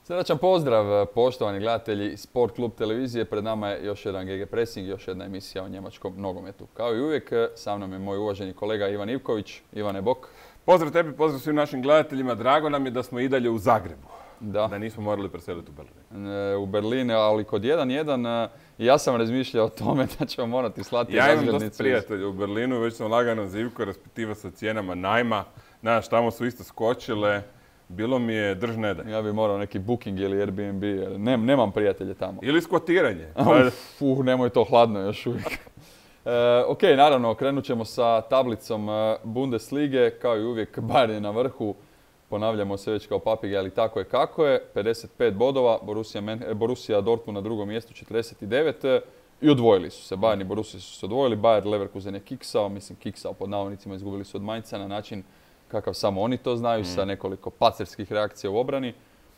Srdačan pozdrav, poštovani gledatelji Sport Klub televizije. Pred nama je još jedan GG Pressing, još jedna emisija o njemačkom nogometu. Kao i uvijek, sa mnom je moj uvaženi kolega Ivan Ivković. Ivane, bok. Pozdrav tebi, pozdrav svim našim gledateljima. Drago nam je da smo i dalje u Zagrebu. Da nismo morali preseliti u Berlin. U Berlin, ali kod 1-1 ja sam razmišljao o tome da ćemo morati slati razglednicu. Ja imam dosta prijatelja u Berlinu, već sam lagano Zivko raspitiva sa cijenama najma. Znaš, tamo su isto skočile. Bilo mi je drž ne daj. Ja bih morao neki Booking ili Airbnb, jer nemam prijatelje tamo. Ili skvotiranje. Nemoj to, hladno još uvijek. Ok, naravno, krenut ćemo sa tablicom Bundeslige. Kao i uvijek, Bayern je na vrhu. Ponavljamo se već kao papige, ali tako je kako je. 55 bodova, Borussia Dortmund na drugom mjestu 49. I odvojili su se. Bayern i Borussia su se odvojili. Bayer Leverkusen je kiksao pod navodnicima, izgubili su od Mainza na način kakav samo oni to znaju, sa nekoliko pacerskih reakcija u obrani.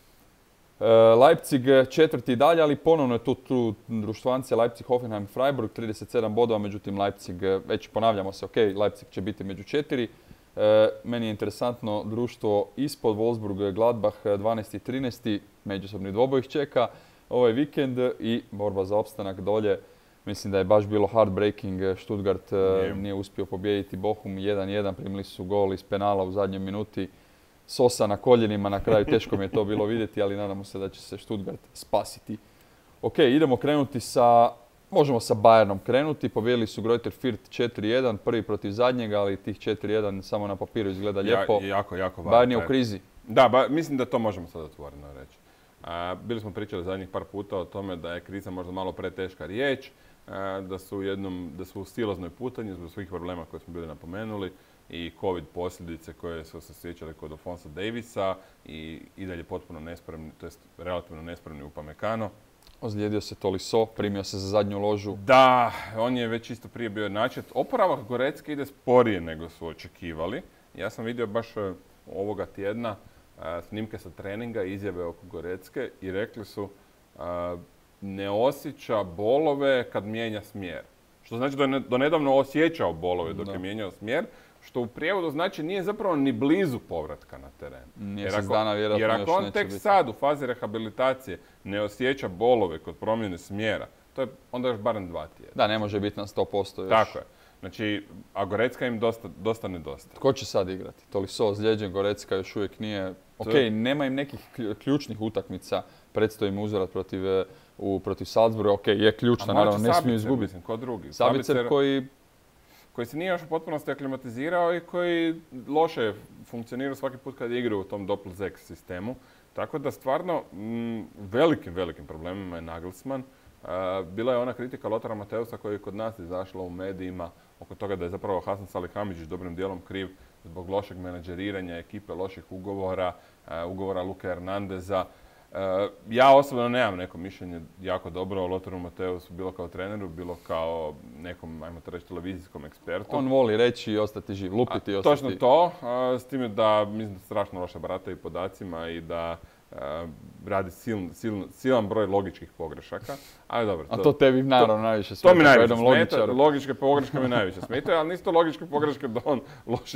Leipzig četvrti dalje, ali ponovno je tu društvancija Leipzig, Hoffenheim, Freiburg, 37 bodova, međutim Leipzig, već ponavljamo se, ok, Leipzig će biti među 4. Meni je interesantno društvo ispod Wolfsburg, Gladbach, 12. i 13. međusobni dvoboj ih čeka ovaj vikend i borba za opstanak dolje. Mislim da je baš bilo heartbreaking. Stuttgart nije uspio pobijediti Bochum 1-1. Primili su gol iz penala u zadnjoj minuti. Sosa na koljenima na kraju. Teško mi je to bilo vidjeti, ali nadamo se da će se Stuttgart spasiti. Ok, idemo krenuti možemo sa Bayernom krenuti. Pobijedili su Greuther Fürth 4-1. Prvi protiv zadnjega, ali tih 4-1 samo na papiru izgleda lijepo. Jako važno. Bayern je u krizi. Da, mislim da to možemo sad otvoreno reći. Bili smo pričali zadnjih par puta o tome da je kriza možda malo preteška riječ. Da su u silaznoj putanji zbog svih problema koje smo bili napomenuli i COVID posljedice koje su se sjećale kod Alfonsa Davisa i dalje potpuno nespremni, to jest relativno nespremni Upamecano. Ozlijedio se Tolisso, primio se za zadnju ložu. Da, on je već isto prije bio načet. Oporavak Gorecke ide sporije nego su očekivali. Ja sam vidio baš ovoga tjedna snimke sa treninga, izjave oko Gorecke i rekli su ne osjeća bolove kad mijenja smjer. Što znači da je donedavno osjećao bolove dok je mijenjao smjer, što u prijevodu znači nije zapravo ni blizu povratka na teren. Jer ako on tek sad u fazi rehabilitacije ne osjeća bolove kod promjene smjera, to je onda još barem 2 tjedna. Da, ne može biti na 100% još. Tako je. Znači, a Gorecka im dosta nedostaje. Tko će sad igrati? Tolisso ozlijeđen, Gorecka još uvijek nije. Ok, nema im nekih ključnih utakmica. Predstoji im uzorat protiv Salzburga. Ok, je ključna, naravno, ne smiju izgubiti. Ko drugi? Sabitzer koji se nije još u potpunosti aklimatizirao i koji loše funkcionira svaki put kad igra u tom Doppel-Sechs sistemu. Tako da stvarno velikim problemima je Nagelsmann. Bila je ona kritika Lothara Mattheusa koja je kod nas izašla u medijima oko toga da je zapravo Hasan Salihamidzić dobrim dijelom kriv zbog lošeg menadžeriranja ekipe, loših ugovora Luke Hernandeza. Ja osobno nemam neko mišljenje jako dobro o Lotharu Mattheusu, bilo kao treneru, bilo kao nekom, ajmo to reći, televizijskom ekspertu. On voli reći i ostati živ, lupiti i ostati. Točno to, s time da mislim da strašno loše barataju podacima i da radi silan broj logičkih pogrešaka. Ali dobro. A to tebi naravno najviše smeta. To mi najviše smeta, logičke pogreške mi najviše smetaju, ali nisu to logičke pogreške da on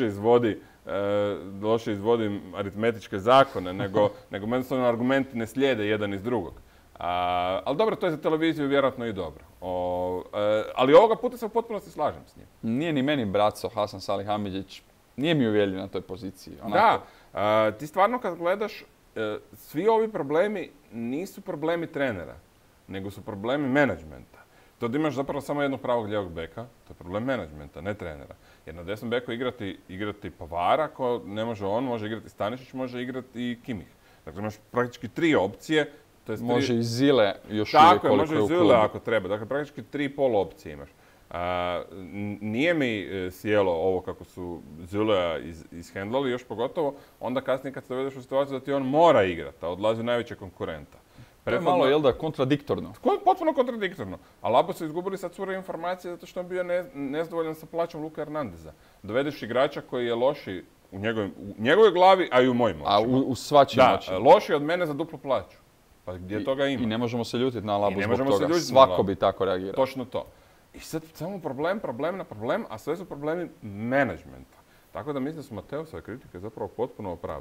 loše izvodi aritmetičke zakone, nego jednostavno argumenti ne slijede jedan iz drugog. Ali dobro, to je za televiziju vjerojatno i dobro. Ali ovoga puta se u potpunosti slažem s njim. Nije ni meni braco Hasan Salihamidzić, nije mi uvjerljiv na toj poziciji. Da, ti stvarno kad gledaš, svi ovi problemi nisu problemi trenera, nego su problemi menadžmenta. To da imaš zapravo samo jednog pravog lijevog beka, to je problem menadžmenta, ne trenera. Jer na desnom beku igrati Pavara, ko ne može on, može igrati Stanišić, može igrati i Kimmich. Dakle, imaš praktički 3 opcije. Može i Zile još uvijek koliko je u klubu. Tako je, može i Zile ako treba. Dakle, praktički 3 poluopcije imaš. Nije mi sjelo ovo kako su Zulea ishendlali, još pogotovo onda kasnije kad se dovedeš u situaciju da ti on mora igrati, a odlazi najvećeg konkurenta. To je malo, jel da, kontradiktorno? Potpuno kontradiktorno. A labo su izgubili sad cure informacije zato što je bio nezadovoljan sa plaćom Luka Hernandeza. Dovedeš igrača koji je loši u njegovoj glavi, a i u mojim očima. A u svačim očima. Da, loši od mene za duplu plaću. Pa gdje toga ima? I ne možemo se ljutiti na Labu zbog toga. Svako bi tako reagirao. Točno to. I sad samo problem na problem, a sve su problemi menadžmenta. Tako da mislim da su Matteusove kritike zapravo potpuno opravdane.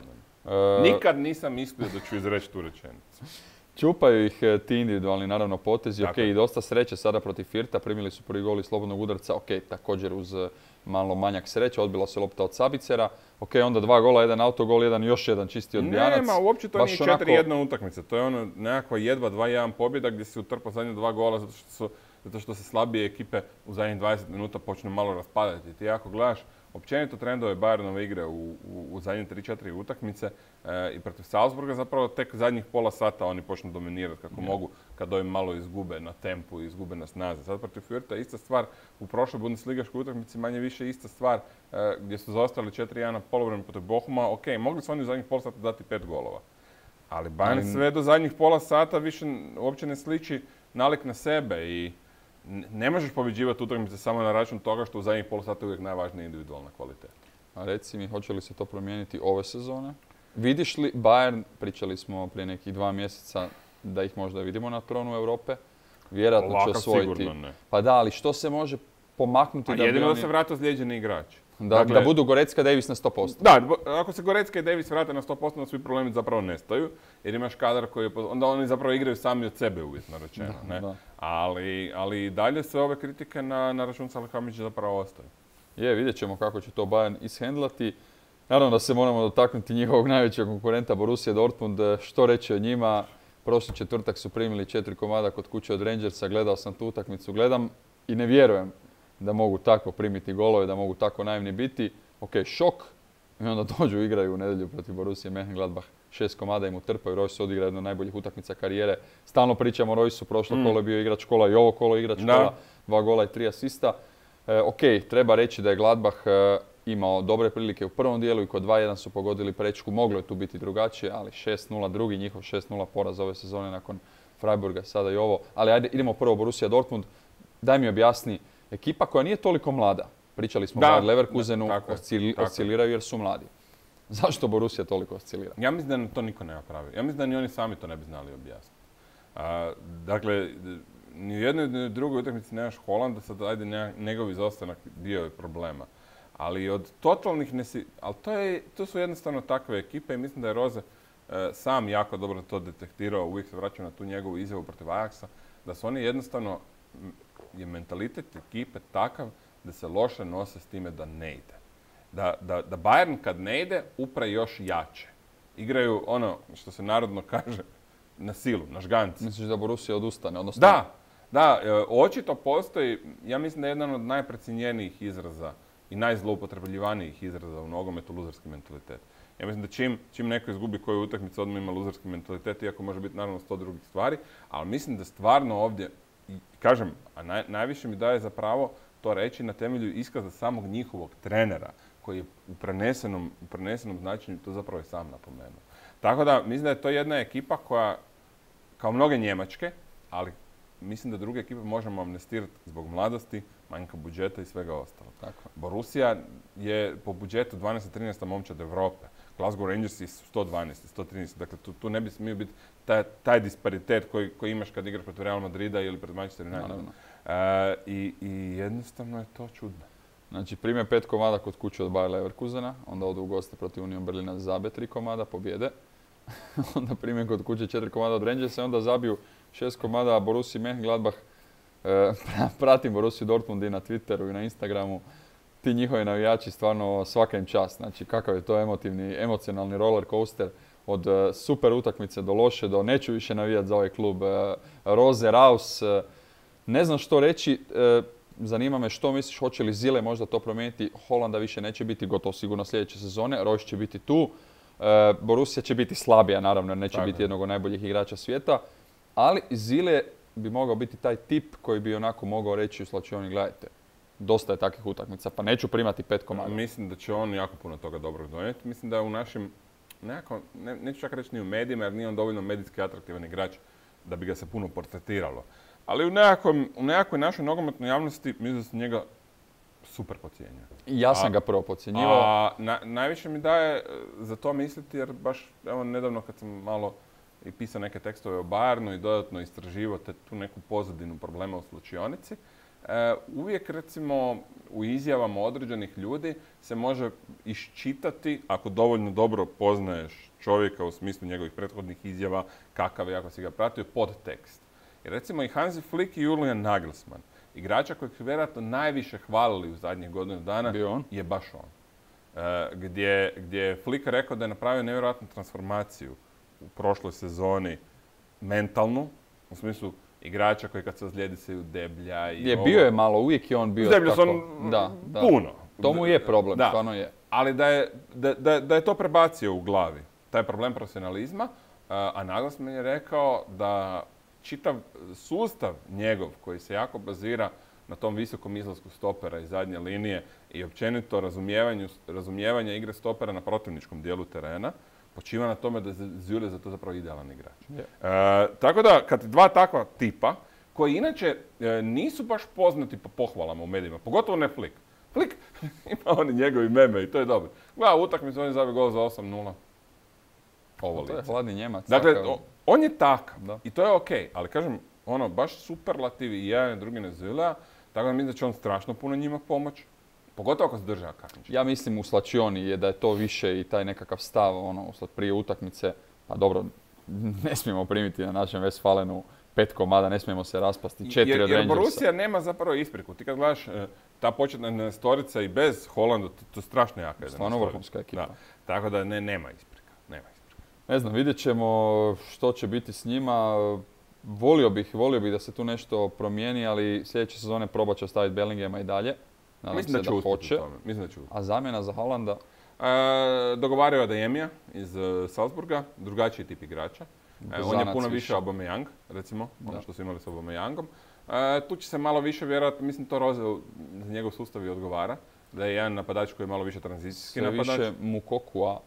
Nikad nisam mislio da ću izreći tu rečenicu. Čupaju ih ti individualni, naravno, potezi. Ok, Tako. i dosta sreće sada protiv Firta. Primili su prvi gol iz slobodnog udarca. Ok, također uz malo manjak sreće. Odbila se lopta od Sabicera. Ok, onda 2 gola, jedan autogol, još jedan čisti odbijanac. Nema, uopće to Baš nije onako- 4-1 utakmica. To je ono nekakva jedva 2-1 pobjeda gdje si utrpao zadnje 2 gola zato što se slabije ekipe u zadnjih 20 minuta počnu malo raspadati. Ti ako gledaš općenito trendove Bayernove igre u zadnje 3-4 utakmice i protiv Salzburga, zapravo tek zadnjih pola sata oni počnu dominirati kako mogu kad ovim malo izgube na tempu i izgube na snazi. Sad protiv Fürtha ista stvar, u prošloj Bundesligaškoj utakmici manje više ista stvar gdje su zaostali 4-1 na poluvremenu protiv Bochuma. Ok, mogli su oni u zadnjih pola sata dati 5 golova. Ali Bayern sve do zadnjih pola sata više uopće ne sliči nalik na sebe i ne možeš pobjeđivati utakmice samo na račun toga što u zadnjih pola sata je uvijek najvažnija individualna kvaliteta. A reci mi, hoće li se to promijeniti ove sezone? Vidiš li Bayern, pričali smo prije nekih 2 mjeseca, da ih možda vidimo na tronu Europe? Vjerojatno će Ovakav osvojiti. sigurno ne. Pa da, ali što se može pomaknuti A da bi jedino oni... da se vrate ozlijeđeni igrači. Da budu Gorecka, Davis na 100%. Da, ako se Gorecka i Davis vrate na 100%, onda svi problemi zapravo nestaju. Jer imaš kadar koji je... Onda oni zapravo igraju sami od sebe, uvjetno rečeno. Ne? Da. Ali i dalje sve ove kritike na račun Salihamića zapravo ostaju. Vidjet ćemo kako će to Bayern ishendlati. Naravno da se moramo dotaknuti njihovog najvećeg konkurenta Borussia Dortmund. Što reći o njima? Prošli četvrtak su primili 4 komada kod kuće od Rangersa. Gledao sam tu utakmicu, gledam i ne vjerujem da mogu tako primiti golove, da mogu tako naivni biti. Ok, šok. I onda dođu, igraju u nedjelju protiv Borussia Mönchengladbach. 6 komada im utrpaju. Royce odigra jednu od najboljih utakmica karijere. Stalno pričamo o Royceu, prošlo kolo je bio igrač kola i ovo kolo je igrač kola. 2 gola i 3 asista. Ok, treba reći da je Gladbach imao dobre prilike u prvom dijelu i kod 2-1 su pogodili prečku. Moglo je tu biti drugačije, ali 6-0 drugi, njihov 6-0 poraz ove sezone nakon Freiburga, sada i ovo. Ali ajde, idemo prvo Borussia Dortmund. Daj mi objasni, ekipa koja nije toliko mlada. Pričali smo o Bayer Leverkusenu, osciliraju jer su mladi. Zašto Borussia toliko oscilira? Ja mislim da nam to niko ne napravi. Ja mislim da ni oni sami to ne bi znali objasniti. Dakle, ni u jednoj ni u drugoj utakmici nemaš Holanda, sad ajde njegov izostanak dio je problema. Ali od totalnih ali to su jednostavno takve ekipe i mislim da je Rose sam jako dobro to detektirao, uvijek se vraćao na tu njegovu izjavu protiv Ajaxa, da su oni jednostavno, je mentalitet ekipe takav da se loše nose s time da ne ide. Da Bayern kad ne ide, upre još jače. Igraju ono što se narodno kaže na silu, na žganci. Misliš da Borussia odustane? Odnosno... Da, očito postoji, ja mislim da je jedan od najprecijenjenijih izraza i najzloupotrebljivanijih izraza u nogometu luzerski mentalitet. Ja mislim da čim neko izgubi koju utakmicu, odmah ima luzerski mentalitet, iako može biti naravno 100 drugih stvari, ali mislim da stvarno ovdje, kažem, a najviše mi daje za pravo to reći na temelju iskaza samog njihovog trenera, koji je u prenesenom značenju to zapravo je sam napomenuo. Tako da, mislim da je to jedna ekipa koja, kao mnoge njemačke, ali mislim da druge ekipe možemo amnestirati zbog mladosti, manjka budžeta i svega ostalog. Tako. Borussia je po budžetu 12-13 momčad Europe. Glasgow Rangersi su 112, 113. Dakle, tu ne bi smio biti taj disparitet koji imaš kad igraš protiv Real Madrida ili pred Manchester Unitedom. I jednostavno je to čudno. Znači, prime 5 komada kod kuće od Bayer Leverkusena, onda odu u goste protiv Union Berlina, zabe 3 komada, pobjede. Onda prime kod kuće 4 komada od Rangersa i onda zabiju 6 komada Borussia Mönchengladbach. Pratim Borussia Dortmund i na Twitteru i na Instagramu. Ti njihovi navijači stvarno svaka im čast. Znači, kakav je to emocionalni roller coaster od super utakmice do loše, do neću više navijati za ovaj klub. Rose, Raus, ne znam što reći. Zanima me što misliš, hoće li Zile možda to promijeniti? Holanda više neće biti gotovo sigurno sljedeće sezone. Royce će biti tu. Borussia će biti slabija, naravno, jer neće biti jednog od najboljih igrača svijeta. Ali Zile bi mogao biti taj tip koji bi onako mogao reći u slačioni, gledajte, dosta je takvih utakmica, pa neću primati 5 komada. Mislim da će on jako puno toga dobrog donijeti. Mislim da je u našim, neću čak reći ni u medijima, jer nije on dovoljno medijski atraktivan igrač da bi ga se puno portretiralo. Ali u nekakvoj našoj nogometnoj javnosti mislim da se njega super podcjenjuje. Ja sam ga prvo podcjenjivao. Najviše mi daje za to misliti, jer baš evo nedavno kad sam malo i pisao neke tekstove o Bayernu i dodatno istraživao tu neku pozadinu problema u slučionici, uvijek recimo u izjavama određenih ljudi se može iščitati, ako dovoljno dobro poznaješ čovjeka u smislu njegovih prethodnih izjava, kakav je ako si ga pratio, podtekst. Jer recimo i Hansi Flick i Julian Nagelsmann, igrača kojeg su vjerojatno najviše hvalili u zadnjih godinu dana, je baš on. Gdje je Flick rekao da je napravio nevjerojatnu transformaciju u prošloj sezoni mentalnu, u smislu igrača koji kad se ozlijedi se udeblja. Bio je malo, uvijek je on bio tako. Da. Puno. To mu je problem, stvarno je. Ali da je to prebacio u glavi, taj problem profesionalizma, a Nagelsmann je rekao da čitav sustav njegov koji se jako bazira na tom visokom izlasku stopera iz zadnje linije i općenito razumijevanja igre stopera na protivničkom dijelu terena, počiva na tome da je Zule za to zapravo idealan igrač. Tako da, kad dva takva tipa, koji inače nisu baš poznati po pohvalama u medijima, pogotovo ne Flick. Flick ima oni njegovi meme i to je dobro. Gleda, utakmicu, on je zabio gol za 8-0. Ovo to je hladni Njemac. Dakle, on je takav i to je okej, ali kažem, baš superlativi i jedan i drugi ne Zula, tako da mislim da će on strašno puno njima pomoći. Pogotovo ako se drže Akanjića. Ja mislim u slačioni je da je to više i taj nekakav stav prije utakmice. Pa dobro, ne smijemo primiti na našem Westfalenu 5 komada, ne smijemo se raspasti 4 od Rangersa. Jer Borussia nema zapravo ispriku. Ti kad gledaš ta početna storica i bez Holanda, to je strašno jaka. Stvarno vrhunska ekipa. Da. Tako da nema isprika. Ne znam, vidjet ćemo što će biti s njima. Volio bih da se tu nešto promijeni, ali sljedeće sezone probat će ostaviti Bellingama i dalje. Mislim da će uspjeti u tome. A zamjena za Haalanda? Dogovaraju Adeyemija iz Salzburga, drugačiji tip igrača. On je puno više Aubameyang, recimo, ono što su imali s Aubameyangom. Tu će se malo više, vjerojatno, mislim to Rose za njegov sustav i odgovara. Da je jedan napadač koji je malo više tranzicijski napadač. Sve više Mukokua.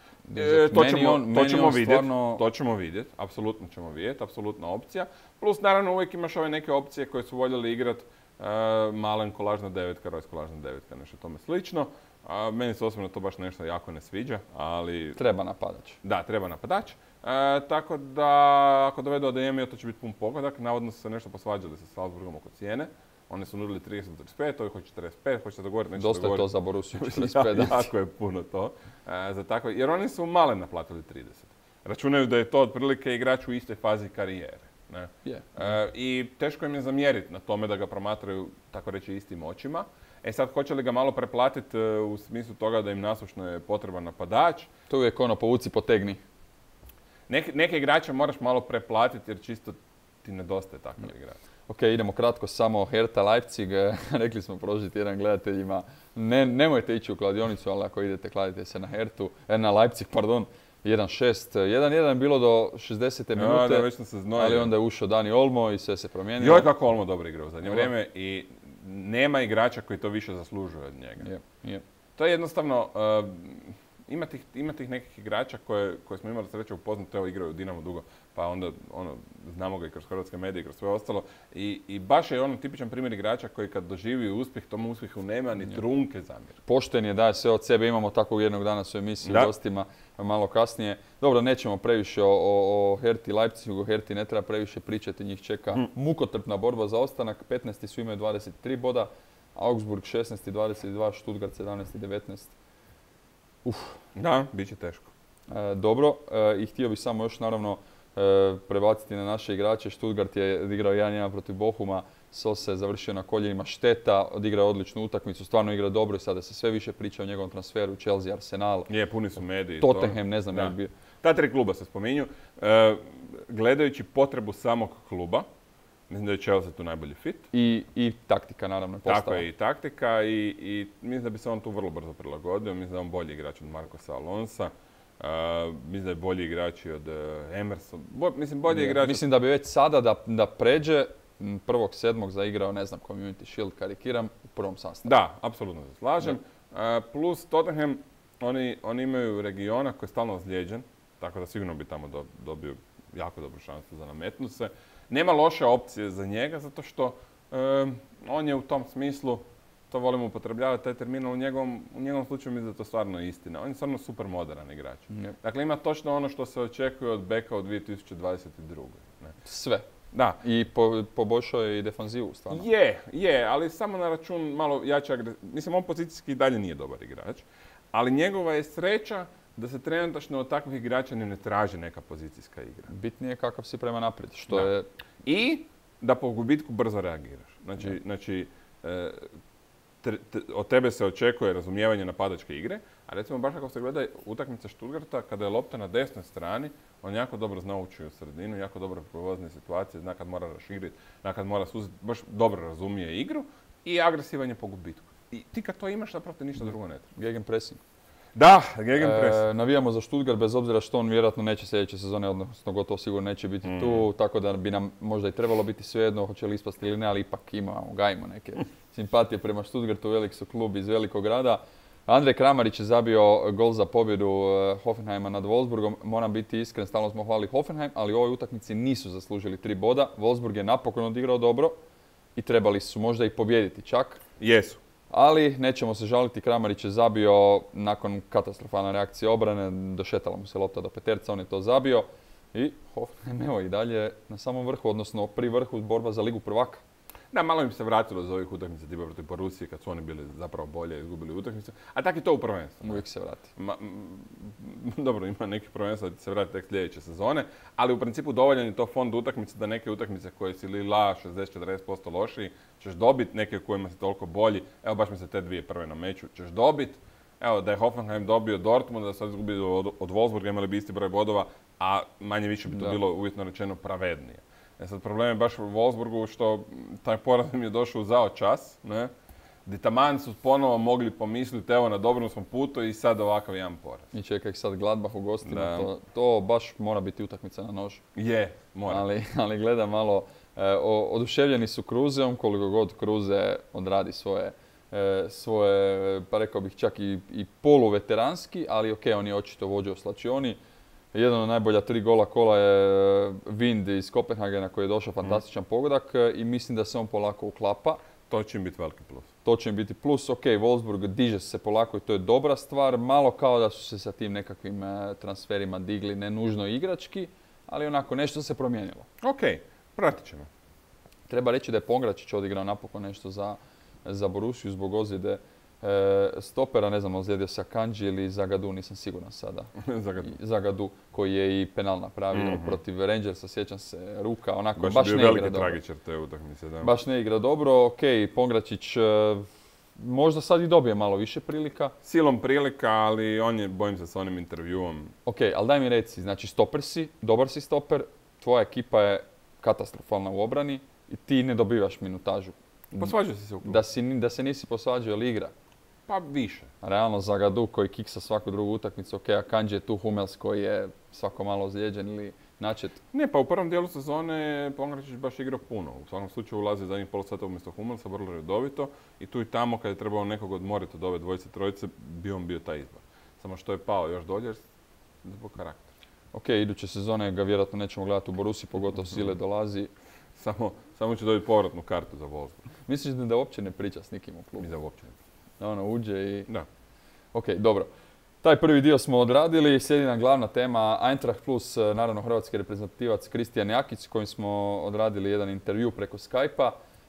To ćemo vidjeti, apsolutno ćemo vidjeti, apsolutna opcija. Plus, naravno, uvijek imaš ove neke opcije koje su voljeli igrati Malen kolažna devetka, Royce kolažna devetka, nešto tome slično. Meni se osobno to baš nešto jako ne sviđa, ali... Treba napadač. Da, treba napadač. Tako da, ako dovedu Adeyemija, to će biti pun pogodak. Navodno su se nešto posvađali sa Salzburgom oko cijene. Oni su nudili 30-45, ovi hoće 45, hoće se dogovoriti, neće dogovoriti. Dosta je to za Borussiju, 45. Jako je puno to. Jer oni su Malen naplatili 30. Računaju da je to otprilike igrač u istoj fazi karijere. Ne? I teško im je zamjeriti na tome da ga promatraju, tako reći, istim očima. Sad, hoće li ga malo preplatiti u smislu toga da im nasušno je potreban napadač? To uvijek povuci, potegni. Neke igrače moraš malo preplatiti jer čisto ti nedostaje takav igrač. Ok, idemo kratko samo Hertha Leipzig. Rekli smo prošli tjedan gledateljima, nemojte ići u kladionicu, ali ako idete, kladite se na Leipzig, 1-6. 1-1 je bilo do 60. minute, ali onda je ušao Dani Olmo i sve se promijenilo. Joj, kako Olmo dobro igra u zadnje vrijeme i nema igrača koji to više zaslužuje od njega. To je jednostavno, ima tih nekih igrača koje smo imali sreće upoznati, evo igraju u Dinamo dugo, pa onda znamo ga i kroz hrvatske medije i kroz sve ostalo. I baš je tipičan primjer igrača koji kad doživi uspjeh, tomu uspjehu nema ni trunke zamjer. Pošten je, daje sve od sebe, imamo takvog jednog dana u emisiji u gostima malo kasnije. Dobro, nećemo previše o Herthi Leipzigu, o Herthi ne treba previše pričati, njih čeka mukotrpna borba za ostanak, 15. su imaju 23 boda, Augsburg 16. 22, Stuttgart 17. 19. Da, bit će teško. Dobro, i htio bih samo još naravno prebaciti na naše igrače. Stuttgart je odigrao 1-1 protiv Bochuma, Sos je završio na koljenima, šteta, odigrao odličnu utakmicu, stvarno igra dobro i sada se sve više priča o njegovom transferu, Chelsea, Arsenal. Puni su mediji. Tottenham, ne znam je li bio. Ta 3 kluba se spominju. Gledajući potrebu samog kluba, mislim da je Chelsea tu najbolji fit. I taktika, naravno, postava. Tako je, i taktika i mislim da bi se on tu vrlo brzo prilagodio. Mislim da je on bolji igrač od Marcosa Alonsa. Mislim da je bolji igrač od Emerson. Mislim da bi već sada da pređe 1.7. zaigrao, ne znam, Community Shield, karikiram, u prvom sastavu. Da, apsolutno se slažem. Plus Tottenham, oni imaju regiona koji je stalno ozlijeđen, tako da sigurno bi tamo dobio jako dobru šansu za nametnuti se. Nema loše opcije za njega, zato što on je u tom smislu, to volimo upotrebljavati, taj termin, u njegovom slučaju mislim da je to stvarno istina. On je stvarno super modern igrač. Dakle, ima točno ono što se očekuje od beka u 2022. Ne? Sve. Da. I poboljšao je i defanzivu, stvarno. Je, ali samo na račun malo jače. Mislim, on pozicijski i dalje nije dobar igrač. Ali njegova je sreća da se trenutačno od takvih igrača ne traži neka pozicijska igra. Bitnije je kakav si prema naprijed, što Da. je... I da po gubitku brzo reagiraš. Znači, od tebe se očekuje razumijevanje napadačke igre, a recimo baš ako se gleda utakmica Stuttgarta, kada je lopta na desnoj strani, on jako dobro zna ući u sredinu, jako dobro provozne situacije, zna kad mora raširiti, zna kad mora suziti, baš dobro razumije igru i agresivan je po gubitku. I ti kad to imaš, napravo te ništa drugo ne treba. Gegenpressing. Da, gegenpress. Navijamo za Stuttgart bez obzira što on vjerojatno neće sljedeće sezone, odnosno gotovo sigurno neće biti tu, tako da bi nam možda i trebalo biti svejedno hoće li ispasti ili ne, ali ipak gajimo neke simpatije prema Stuttgartu, velik su klub iz velikog grada. Andrej Kramarić je zabio gol za pobjedu Hoffenheima nad Wolfsburgom. Moram biti iskren, stalno smo hvalili Hoffenheim, ali u ovoj utakmici nisu zaslužili 3 boda. Wolfsburg je napokon odigrao dobro i trebali su možda i pobijediti čak. Jesu. Ali nećemo se žaliti, Kramarić je zabio nakon katastrofalne reakcije obrane, došetala mu se lopta do peterca, on je to zabio. I Hoffenheim evo i dalje na samom vrhu, odnosno pri vrhu borba za Ligu prvaka. Da, malo im se vratilo za ovih utakmica tipa protiv Borusije kad su oni bili zapravo bolje, izgubili utakmice. A tako je to u prvenstvu. Uvijek se vrati. Dobro, ima nekih prvenstva da se vrati tek sljedeće sezone, ali u principu dovoljan je to fond utakmice da neke utakmice koje si lila 60-40% lošiji, ćeš dobiti, neke u kojima si toliko bolji. Evo baš mi se te dvije prve nameću, ćeš dobiti. Evo da je Hoffenheim dobio Dortmund, da sad izgubio od Wolfsburga, imali bi isti broj bodova, a manje više bi to bilo uvjetno rečeno pravednije. Sad problem je baš u Wolfsburgu što taj poraz im je došao u zao čas, ne? Gdje taman su ponovo mogli pomisliti evo na dobrom smo putu i sad ovakav jedan poraz. I čeka ih sad Gladbach u gostima, to baš mora biti utakmica na nož. Je, mora. Ali gledam malo, oduševljeni su Kruzeom, koliko god Kruze odradi svoje, pa rekao bih čak i poluveteranski, ali ok, on je očito vođa u slačioni. Jedan od najbolja 3 gola kola je Wind iz Kopenhagena koji je došao fantastičan pogodak i mislim da se on polako uklapa. To će im biti veliki plus. To će im biti plus. Ok, Wolfsburg diže se polako i to je dobra stvar. Malo kao da su se sa tim nekakvim transferima digli, ne nužno igrački, ali onako nešto se promijenilo. Ok, pratit ćemo. Treba reći da je Pongračić odigrao napokon nešto za Borussiju zbog ozljede stopera, ne znam, ozlijedio se Akanji ili Zagadou, nisam siguran sada. Zagadou, koji je i penal napravio protiv Rangersa, sjećam se, ruka, onako, baš ne igra dobro. Baš je bio veliki tragičar te utakmice, da. Baš ne igra dobro, ok, Pongračić možda sad i dobije malo više prilika. Silom prilika, ali on je, bojim se, s onim intervjuom. Ok, ali daj mi reci, znači stoper si, dobar si stoper, tvoja ekipa je katastrofalna u obrani i ti ne dobivaš minutažu. Posvađao si se u klubu. Da se nisi posvađao ili igra? Pa više. Realno Zagadou koji kiksa svaku drugu utakmicu, ok, Akanji je tu Hummels koji je svako malo ozlijeđen ili načet. Ne, pa u prvom dijelu sezone Pongračić baš igrao puno. U svakom slučaju ulazi zadnjih pola sata umjesto Hummelsa, vrlo redovito. I tu i tamo kad je trebao nekog odmoriti od ove dvojice, trojice, bio taj izbor. Samo što je pao još dolje zbog karaktera. Ok, iduće sezone ga vjerojatno nećemo gledati u Borussiji, pogotovo Sile dolazi. Samo će dobiti povratnu kartu za Wolfsburg. Misliš da uopće ne priča s nikim u klubu? Da uopće ne priča. Da ono uđe i... Da. Ok, dobro. Taj prvi dio smo odradili. Slijedi nam glavna tema Eintracht plus, naravno hrvatski reprezentativac Kristijan Jakić s kojim smo odradili jedan intervju preko Skype-a.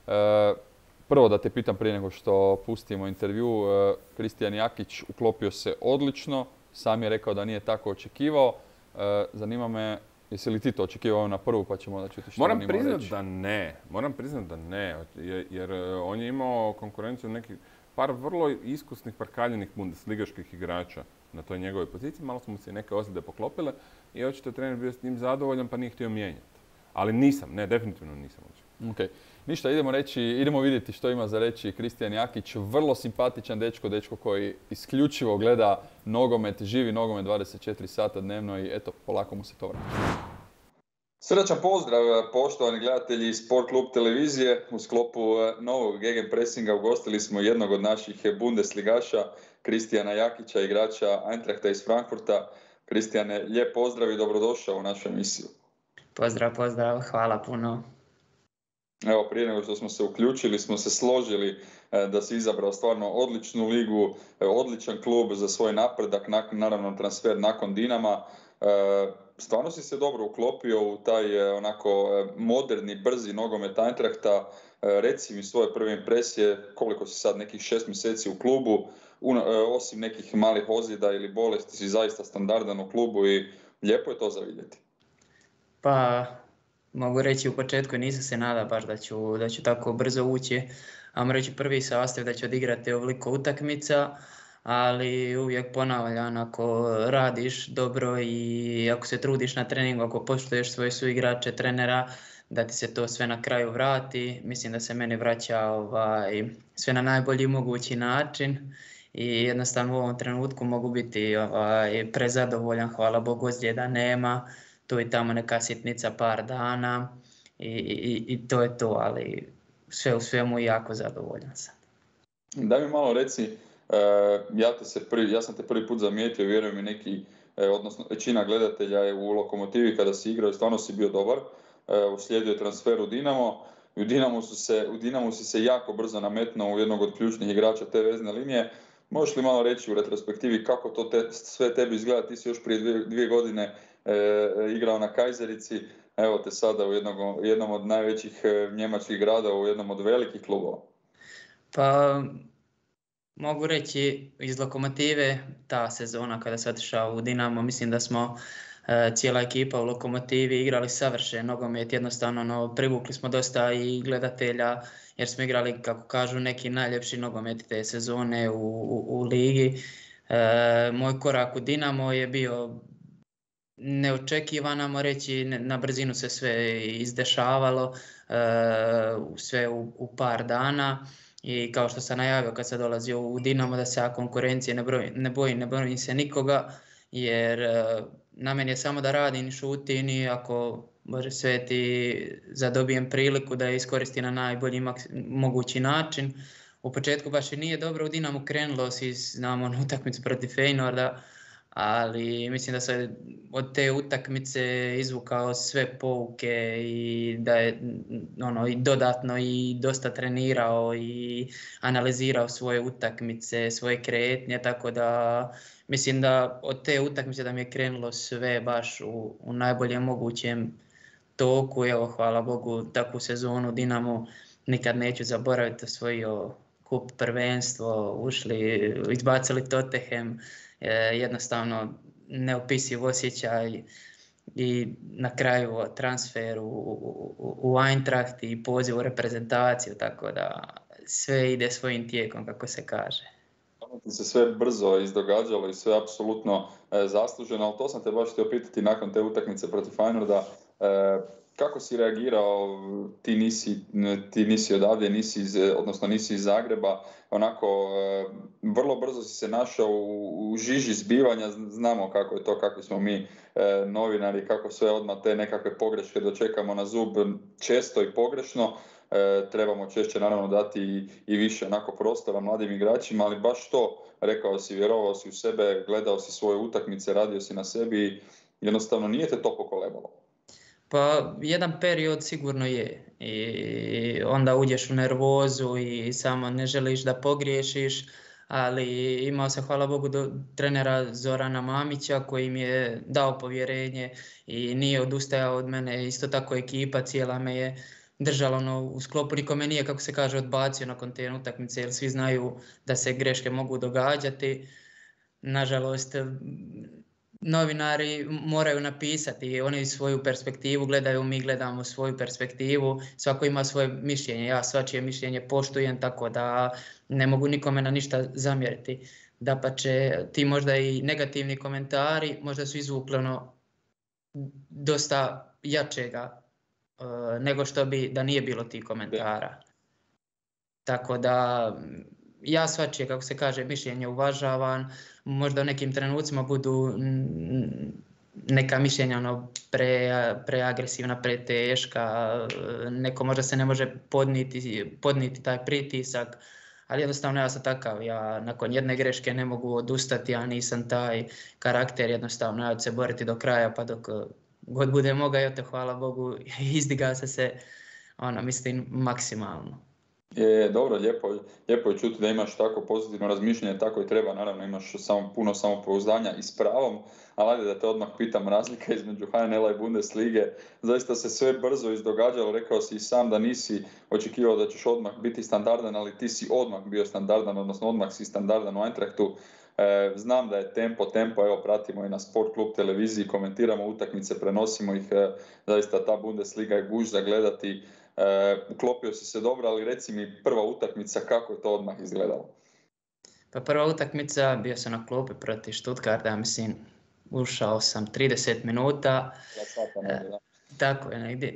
Prvo da te pitam prije nego što pustimo intervju. Kristijan Jakić uklopio se odlično. Sam je rekao da nije tako očekivao. Zanima me, jesi li ti to očekivao na prvu pa ćemo da čuti što on ima reći? Moram priznat da ne, jer on je imao konkurenciju nekih par vrlo iskusnih, parkaljenih bundesligaških igrača na toj njegovoj poziciji. Malo su mu se neke ozljede poklopile i očito je trener bio s njim zadovoljan pa nije htio mijenjati. Ali definitivno nisam očekivao. Ok, ništa, idemo vidjeti što ima za reći Kristijan Jakić. Vrlo simpatičan dečko koji isključivo gleda nogomet, živi nogomet 24 sata dnevno i eto, polako mu se to vrati. Srdačan pozdrav poštovani gledatelji Sport Klub televizije. U sklopu novog gegenpressinga ugostili smo jednog od naših Bundesligaša, Kristijana Jakića, igrača Eintrachta iz Frankfurta. Kristijane, lijep pozdrav i dobrodošao u našu emisiju. Pozdrav, hvala puno. Evo, prije nego što smo se uključili, smo se složili da si izabrao stvarno odličnu ligu, odličan klub za svoj napredak, naravno transfer nakon Dinama. Stvarno si se dobro uklopio u taj onako moderni, brzi nogomet Eintrachta. Reci mi svoje prve impresije, koliko si sad, nekih 6 mjeseci u klubu, osim nekih malih ozljeda ili bolesti si zaista standardan u klubu i lijepo je to za vidjeti. Pa, mogu reći u početku nisam se nadao baš da ću tako brzo ući. Ajmo reći prvi sastav da ću odigrati ovoliko utakmica, ali uvijek ponavljam, ako radiš dobro i ako se trudiš na treningu, ako poštuješ svoje suigrače, trenera, da ti se to sve na kraju vrati. Mislim da se meni vraća sve na najbolji mogući način i jednostavno u ovom trenutku mogu biti prezadovoljan, hvala Bogu ozljeda nema, tu i tamo neka sitnica par dana i to je to, ali sve u svemu jako zadovoljan sam. Daj mi malo reci, ja sam te prvi put zamijetio, vjerujem i neki, odnosno većina gledatelja je u Lokomotivi kada si igrao i stvarno si bio dobar, uslijedio je transfer u Dinamo. U Dinamu si se jako brzo nametnuo u jednog od ključnih igrača te vezne linije. Možeš li malo reći u retrospektivi kako to sve tebi izgleda? Ti si još prije 2 godine igrao na Kajzerici, evo te sada u jednom od najvećih njemačkih grada, u jednom od velikih klubova. Pa, mogu reći iz Lokomotive, ta sezona kada sam otišao u Dinamo, mislim da smo cijela ekipa u Lokomotivi igrali savršen nogomet, jednostavno privukli smo dosta i gledatelja jer smo igrali, kako kažu, neki najljepši nogomet te sezone u ligi. Moj korak u Dinamo je bio neočekivan, ajmo reći, na brzinu se sve izdešavalo, sve u par dana. I kao što sam najavio kad sam dolazio u Dinamo da se ja konkurencije ne bojim se nikoga, jer na meni je samo da radim i šutim i ako Bože sveti zadobijem priliku da je iskoristim na najbolji mogući način. U početku baš i nije dobro u Dinamu krenulo, znamo na utakmicu protiv Feyenoorda, ali mislim da sam od te utakmice izvukao sve pouke i da je i dodatno i dosta trenirao i analizirao svoje utakmice, svoje kretnje, tako da mislim da od te utakmice da mi je krenulo sve baš u najboljem mogućem toku. Evo, hvala Bogu, takvu sezonu Dinamo nikad neću zaboraviti, osvojio kup prvenstvo, izbacili Tottenham, jednostavno neopisiv osjećaj i na kraju transfer u Eintracht i poziv u reprezentaciju, tako da sve ide svojim tijekom, kako se kaže. Ti se sve brzo izdogađalo i sve apsolutno zasluženo, ali to sam te baš htio pitati nakon te utakmice protiv Feyenoorda. Kako si reagirao, ti nisi odavde, nisi iz Zagreba, onako vrlo brzo si se našao u žiži zbivanja, znamo kako je to, kakvi smo mi novinari, kako sve odmah te nekakve pogreške dočekamo na zub, često i pogrešno, trebamo češće naravno dati i više onako prostora mladim igračima, ali baš to, rekao si, vjerovao si u sebe, gledao si svoje utakmice, radio si na sebi i jednostavno nije te to pokolebalo. Pa jedan period sigurno je i onda uđeš u nervozu i samo ne želiš da pogriješiš, ali imao sam, hvala Bogu, trenera Zorana Mamića koji mi je dao povjerenje i nije odustajao od mene. Isto tako ekipa cijela me je držala u sklopu, niko me nije, kako se kaže, odbacio nakon te utakmice, jer svi znaju da se greške mogu događati. Nažalost, novinari moraju napisati, oni svoju perspektivu gledaju, mi gledamo svoju perspektivu, svako ima svoje mišljenje, ja svačije mišljenje poštujem, tako da ne mogu nikome na ništa zamjeriti. Dapače, ti možda i negativni komentari možda su izvukli dosta jačega nego što bi da nije bilo tih komentara. Tako da ja svačije, kako se kaže, mišljenje uvažavam, možda u nekim trenucima budu neka mišljenja preagresivna, preteška, neko možda se ne može podniti taj pritisak, ali jednostavno ja sam takav, ja nakon jedne greške ne mogu odustati, ja nisam taj karakter, jednostavno ja ću se boriti do kraja, pa dok god bude mogao, hvala Bogu, izdigao sam se, mislim, maksimalno. Dobro, lijepo je čuti da imaš tako pozitivno razmišljanje, tako i treba, naravno imaš puno samopouzdanja i s pravom, ali ajde da te odmah pitam, razlika između HNL-a i Bundeslige, zaista se sve brzo izdogađalo, rekao si i sam da nisi očekivao da ćeš odmah biti standardan, ali ti si odmah bio standardan, odnosno odmah si standardan u Eintrachtu. Znam da je tempo, evo pratimo i na Sport Klub televiziji, komentiramo utakmice, prenosimo ih, zaista ta Bundesliga je gušt za gledati. Uklopio si se dobro, ali reci mi prva utakmica, kako je to odmah izgledalo? Pa prva utakmica, bio sam na klupi protiv Stuttgarta, mislim, ušao sam 30 minuta. Tako je negdje.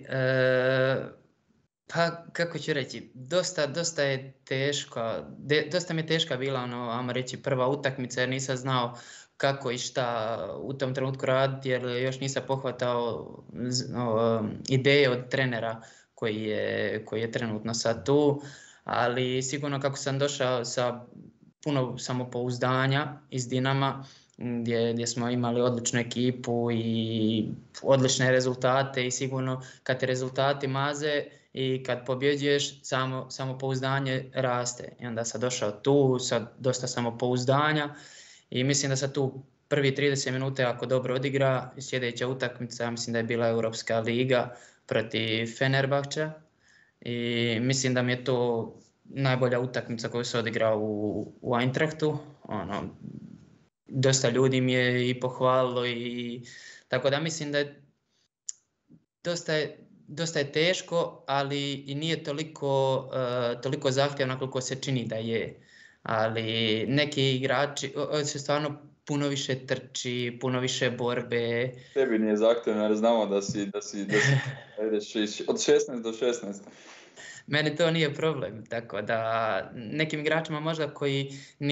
Pa kako ću reći, dosta je teška, dosta mi je teška bila, ajmo reći, prva utakmica jer nisam znao kako i šta u tom trenutku raditi jer još nisam pohvatao ideje od trenera koji je trenutno sad tu, ali sigurno kako sam došao sa puno samopouzdanja iz Dinama, gdje smo imali odličnu ekipu i odlične rezultate i sigurno kad te rezultati maze i kad pobjeđuješ samopouzdanje raste. I onda sam došao tu sa dosta samopouzdanja i mislim da sam tu prvi 30 minuta ako dobro odigra. Sljedeća utakmica mislim da je bila Europska liga protiv Fenerbahča i mislim da mi je to najbolja utakmica koju sam odigrao u Eintrachtu. Dosta ljudi mi je i pohvalilo i tako da mislim da je dosta je teško, ali i nije toliko zahtjevno koliko se čini da je. Ali neki igrači se stvarno puno više trči, puno više borbe. Tebi nije zahtjevno jer znamo da si ideš od 16 do 16. Meni to nije problem, tako da nekim igračima možda koji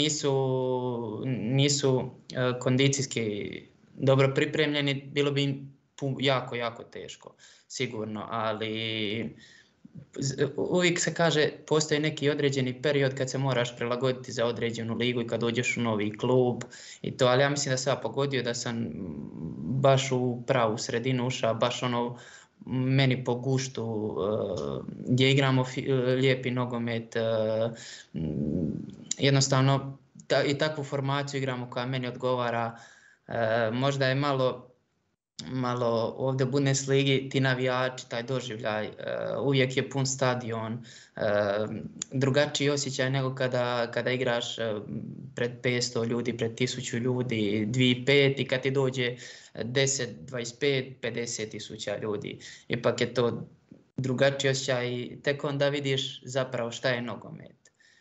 nisu kondicijski dobro pripremljeni, bilo bi im jako, jako teško, sigurno, ali uvijek se kaže postoji neki određeni period kad se moraš prilagoditi za određenu ligu i kad dođeš u novi klub i to, ali ja mislim da sam ja pogodio da sam baš u pravu sredinu ušao, baš meni po guštu, gdje igramo lijepi nogomet, jednostavno i takvu formaciju igramo koja meni odgovara. Možda je malo ovdje u Bundesligi ti navijači, taj doživljaj, uvijek je pun stadion, drugačiji osjećaj nego kada igraš pred 500 ljudi, pred 1000 ljudi, 2-5 i kad ti dođe 10, 25, 50 tisuća ljudi. Ipak je to drugačiji osjećaj i tek onda vidiš zapravo šta je nogomet.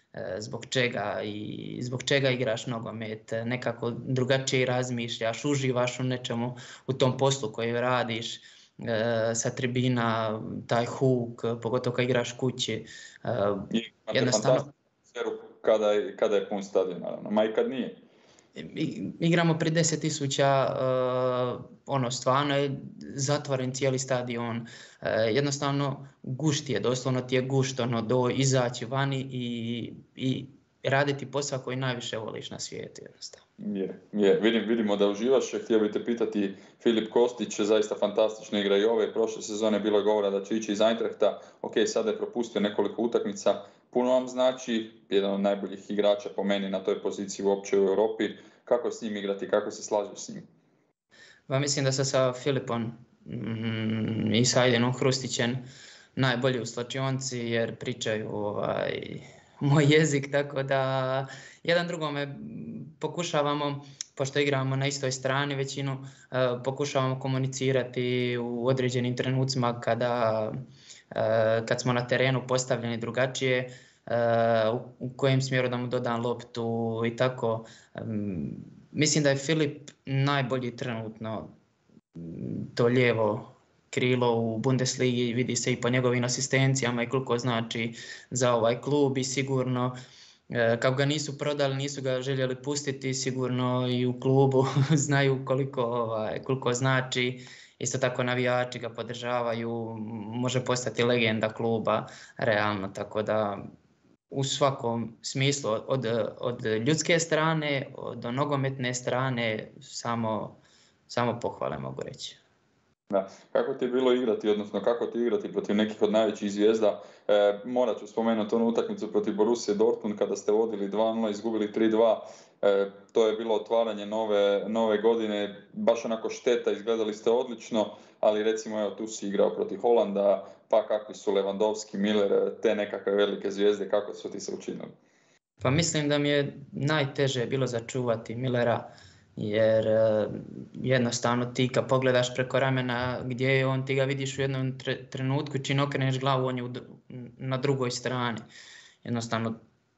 Zbog čega igraš nogomet, nekako drugačije razmišljaš, uživaš u nečemu, u tom poslu koji radiš, sa tribina, taj huk, pogotovo kad igraš kući. Jednostavno kada je pun stadion, naravno, ma i kad nije. Igramo pri 10.000, stvarno je zatvoren cijeli stadion, jednostavno gušt je, doslovno ti je gušt, izaći vani i raditi posao koji najviše voliš na svijetu, jednostavno. Vidimo da uživaš, htio bih te pitati, Filip Kostić zaista fantastično igra i ove, prošle sezone bilo je govora da će ići iz Eintrachta, sada je propustio nekoliko utakmica, puno vam znači, jedan od najboljih igrača po meni na toj poziciji uopće u Europi, kako s njim igrati, kako se slažeš s njim? Pa mislim da sam sa Filipom i sa Ajdenom Hrustićem najbolji u slačionci jer pričaju moj jezik, tako da jedan drugome pokušavamo, pošto igramo na istoj strani većinu, pokušavamo komunicirati u određenim trenucima kad smo na terenu postavljeni drugačije, u kojem smjeru da mu dodam loptu i tako. Mislim da je Filip najbolji trenutno, to lijevo krilo u Bundesligi, vidi se i po njegovim asistencijama i koliko znači za ovaj klub i sigurno kako ga nisu prodali, nisu ga željeli pustiti, sigurno i u klubu znaju koliko znači. Isto tako navijači ga podržavaju, može postati legenda kluba realno, tako da u svakom smislu od ljudske strane, do nogometne strane samo pohvale mogu reći. Da. Kako ti je bilo igrati, odnosno kako ti igrati protiv nekih od najvećih zvijezda? Morat ću spomenuti onu utakmicu protiv Borussije Dortmund kada ste vodili 2:0, izgubili 3:2. To je bilo otvaranje nove godine, baš onako šteta, izgledali ste odlično, ali recimo evo tu si igrao protiv Holanda, pa kakvi su Lewandowski, Miller, te nekakve velike zvijezde, kako su ti se učinili? Pa mislim da mi je najteže bilo začuvati Millera, jer jednostavno ti kad pogledaš preko ramena gdje je on, ti ga vidiš u jednom trenutku, čim okreneš glavu, on je na drugoj strani. Jednostavno,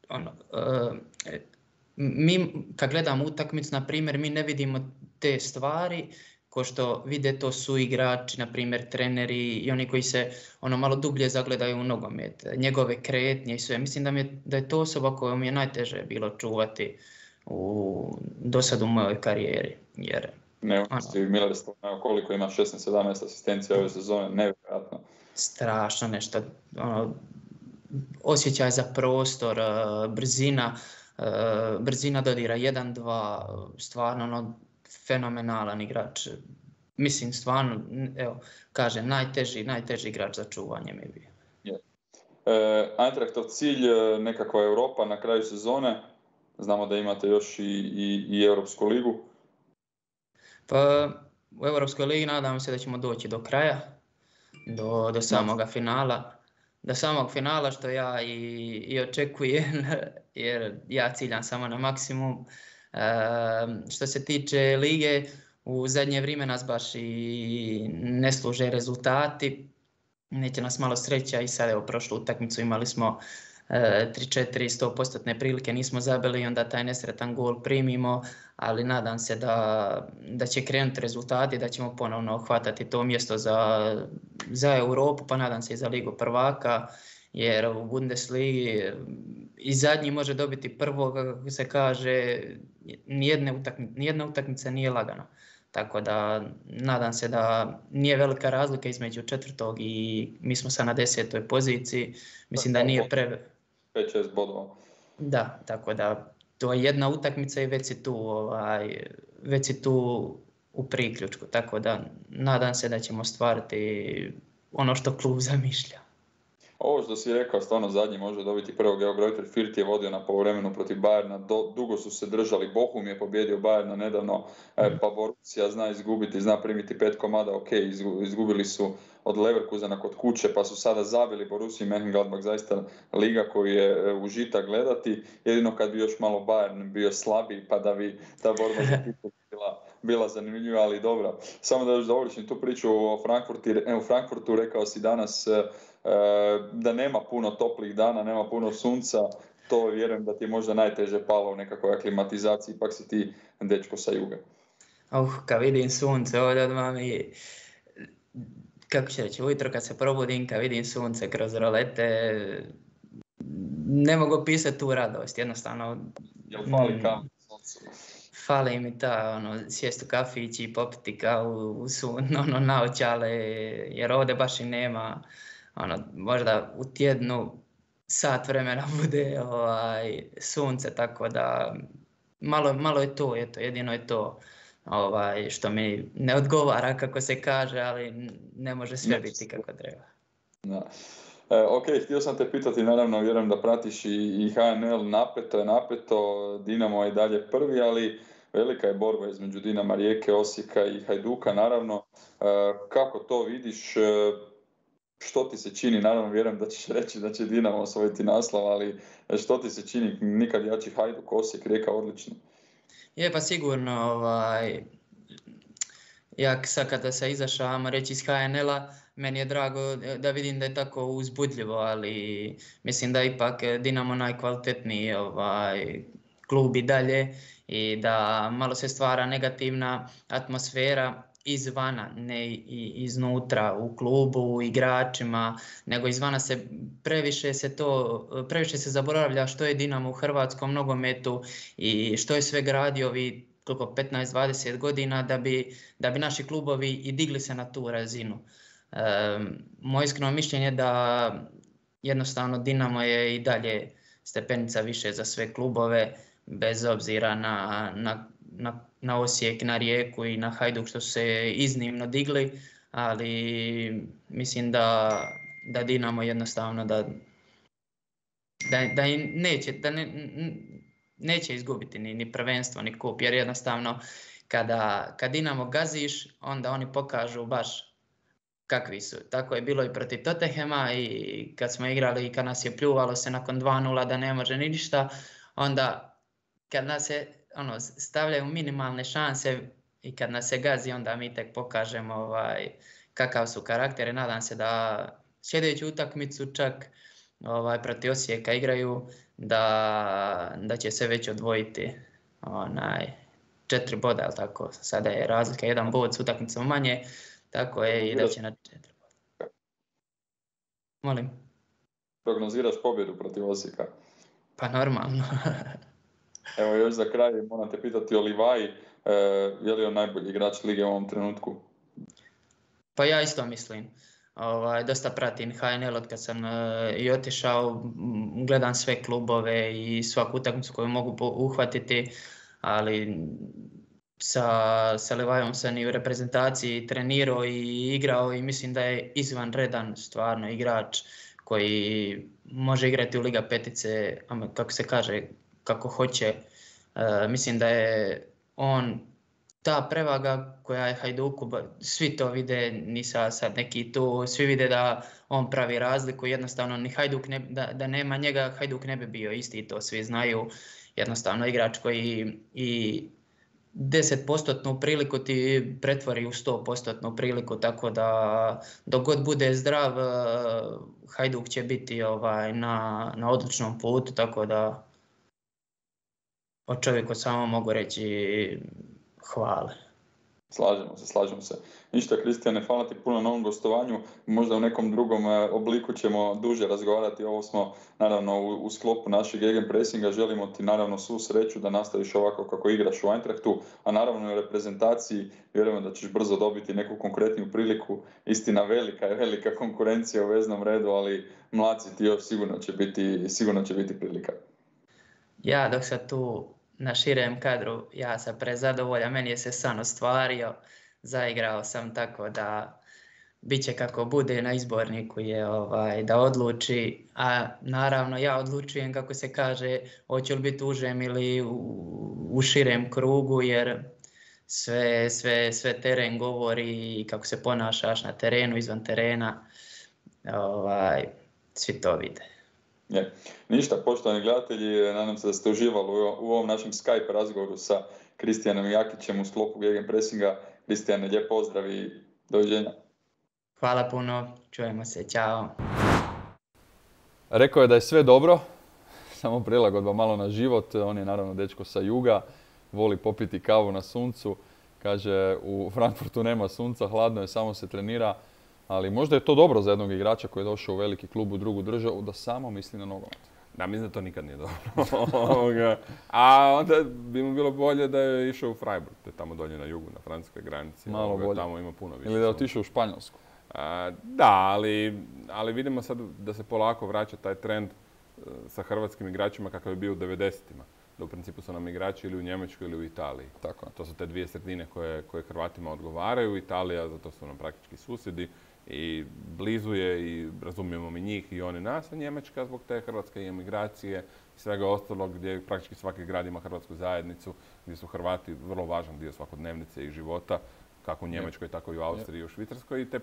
mi kad gledamo utakmicu, na primjer, mi ne vidimo te stvari ko što vide to su igrači, na primjer treneri i oni koji se malo dublje zagledaju u nogomet, njegove kretnje i sve. Mislim da je to osoba koju mi je najteže bilo čuvati do sad u mojoj karijeri. Jer, Miller, koliko ima 16-17 asistencija ove sezone, nevjerojatno. Strašno nešto. Osjećaj za prostor, brzina dodira 1-2, stvarno fenomenalan igrač. Mislim, stvarno, evo, kažem, najteži igrač za čuvanje mi je bio. Eintrachtov cilj, nekakva Europa na kraju sezone. Znamo da imate još i Europsku ligu. Pa u Europskoj ligi nadamo se da ćemo doći do kraja, do samoga finala. Do samog finala, što ja i očekujem, jer ja ciljam samo na maksimum. Što se tiče lige, u zadnje vrijeme nas baš i ne služe rezultati. Neće nas malo sreća i sad evo prošlu utakmicu imali smo 3-4 100% prilike, nismo zabili i onda taj nesretan gol primimo, ali nadam se da će krenuti rezultati, da ćemo ponovno hvatati to mjesto za Europu, pa nadam se i za Ligu prvaka, jer u Bundesligi i zadnji može dobiti prvog, kako se kaže, nijedna utakmica nije lagana. Tako da nadam se da nije velika razlika između 4. i mi smo sad na 10. poziciji. Mislim da nije 5-6 bodova. Da, tako da to je jedna utakmica i već si tu u priključku. Tako da nadam se da ćemo stvariti ono što klub zamišlja. Ovo što si rekao, stvarno zadnji može dobiti prvog. Evo, Greuther Fürth je vodio na poluvremenu protiv Bayerna, dugo su se držali, Bochum je pobjedio Bayerna nedavno, pa Borussia zna izgubiti, zna primiti 5 komada, ok, izgubili su od Leverkusena kod kuće, pa su sada zabili Borussia Mönchengladbach, zaista liga koju je užitak gledati, jedino kad bi još malo Bayern bio slabiji, pa da bi ta borba za titul bila zanimljiva, ali dobro. Samo da još završim tu priču o Frankfurtu, rekao si danas da nema puno toplih dana, nema puno sunca, to vjerujem da ti je možda najteže palo u nekakvoj aklimatizaciji, ipak si ti dečko sa juga. Kad vidim sunce ovdje odmah mi, kako će reći, ujutro kad se probudim, kad vidim sunce kroz rolete, ne mogu opisati tu radost, jednostavno. Jel fali kam suncu? Fali mi ta, sjest u kafić i popiti kao naočale, jer ovdje baš i nema. Možda u tjednu sat vremena bude sunce, tako da malo je to, jedino je to što mi ne odgovara kako se kaže, ali ne može sve biti kako treba. Da. Ok, htio sam te pitati, naravno vjerujem da pratiš i HNL, napeto, Dinamo je dalje prvi, ali velika je borba između Dinama Rijeke, Osijeka i Hajduka, naravno. Kako to vidiš? Što ti se čini, naravno vjerujem da ćeš reći da će Dinamo osvojiti naslov, ali što ti se čini, nikad jači Hajduk, Osijek, Rijeka odlično? Je, pa sigurno, ja sad kada sam izašao, ajmo reći, iz HNL-a, meni je drago da vidim da je tako uzbudljivo, ali mislim da ipak Dinamo najkvalitetniji klub i dalje i da malo se stvara negativna atmosfera izvana, ne iznutra u klubu, u igračima, nego izvana se previše se zaboravlja što je Dinamo u hrvatskom nogometu i što je sve gradio 15-20 godina da bi naši klubovi i digli se na tu razinu. Moje iskreno mišljenje je da jednostavno Dinamo je i dalje stepenica više za sve klubove, bez obzira na Osijek, na Rijeku i na Hajduk što su se iznimno digli. ali mislim da Dinamo jednostavno da i neće izgubiti ni prvenstvo, ni kup, jer jednostavno kad Dinamo gaziš, onda oni pokažu baš kakvi su. Tako je bilo i protiv Tottenhama i kad smo igrali i kad nas je pljuvalo se nakon 2:0 da ne može ni ništa, onda kad nas se stavljaju minimalne šanse i kad nas se gazi, onda mi tek pokažemo kakav su karakter. Nadam se da sljedeću utakmicu čak protiv Osijeka igraju, da će se već odvojiti 4 boda, ali tako. Sada je razlika 1 bod s utakmicom manje, tako je i da će na 4 boda. Molim? Prognoziraš pobjedu protiv Osijeka? Pa normalno. Evo još za kraj moram te pitati o Livaji, je li on najbolji igrač lige u ovom trenutku? Pa ja isto mislim. Dosta pratim HNL od kad sam i otišao, gledam sve klubove i svaku utakmicu koju mogu uhvatiti, ali sa Livajom sam i u reprezentaciji trenirao i igrao i mislim da je izvanredan stvarno igrač koji može igrati u Liga petice, kako se kaže, kako hoće. Mislim da je on ta prevaga koja je Hajduku, svi to vide, nisam sad neki tu, svi vide da on pravi razliku, jednostavno ni Hajduk da nema njega, Hajduk ne bi bio isti, to svi znaju, jednostavno igrač koji i 10% priliku ti pretvori u 100% priliku, tako da dok god bude zdrav, Hajduk će biti na odličnom putu, tako da o čovjeku samo mogu reći hvala. Slažemo se. Ništa, Kristijane, hvala ti puno na ovom gostovanju. Možda u nekom drugom obliku ćemo duže razgovarati. Ovo smo naravno u sklopu našeg gegenpressinga. Želimo ti naravno svu sreću da nastaviš ovako kako igraš u Eintrachtu, a naravno u reprezentaciji vjerujemo da ćeš brzo dobiti neku konkretniju priliku. Istina, velika konkurencija u veznom redu, ali mladci ti još sigurno će biti prilika. Ja dok sam tu na širem kadru, ja sam prezadovoljan, meni je se san ostvario, zaigrao sam, tako da bit će kako bude, na izborniku je da odluči, a naravno ja odlučujem, kako se kaže, hoće li biti užem ili u širem krugu, jer sve teren govori i kako se ponašaš na terenu, izvan terena, svi to vide. Je. Ništa, poštovani gledatelji, nadam se da ste uživali u ovom našem Skype razgovoru sa Kristijanom Jakićem u sklopu gegenpressinga. Kristijane, lijep pozdrav i doviđenja. Hvala puno, čujemo se, ćao. Rekao je da je sve dobro, samo prilagodba malo na život. On je naravno dečko sa juga, voli popiti kavu na suncu. Kaže, u Frankfurtu nema sunca, hladno je, samo se trenira. Ali možda je to dobro za jednog igrača koji je došao u veliki klub u drugu državu da samo misli na nogomet. Da, mislim da to nikad nije dobro. A onda bi mu bilo bolje da je išao u Freiburg, to je tamo dolje na jugu, na francuskoj granici. Malo bolje. Tamo ima puno više. Ili da je otišao u Španjolsku. Da, ali vidimo sad da se polako vraća taj trend sa hrvatskim igračima kakav je bio u 90-ima. Da u principu su nam igrači ili u Njemačkoj ili u Italiji. Tako. To su te dvije sredine koje Hrvatima odgovaraju. Italija, zato su nam praktički susjedi i blizu je i razumijemo mi njih i oni nas, a Njemačka zbog te hrvatske emigracije i svega ostalog gdje praktički svaki grad ima hrvatsku zajednicu, gdje su Hrvati vrlo važan dio svakodnevnice i života, kako u Njemačkoj, tako i u Austriji i u Švicarskoj i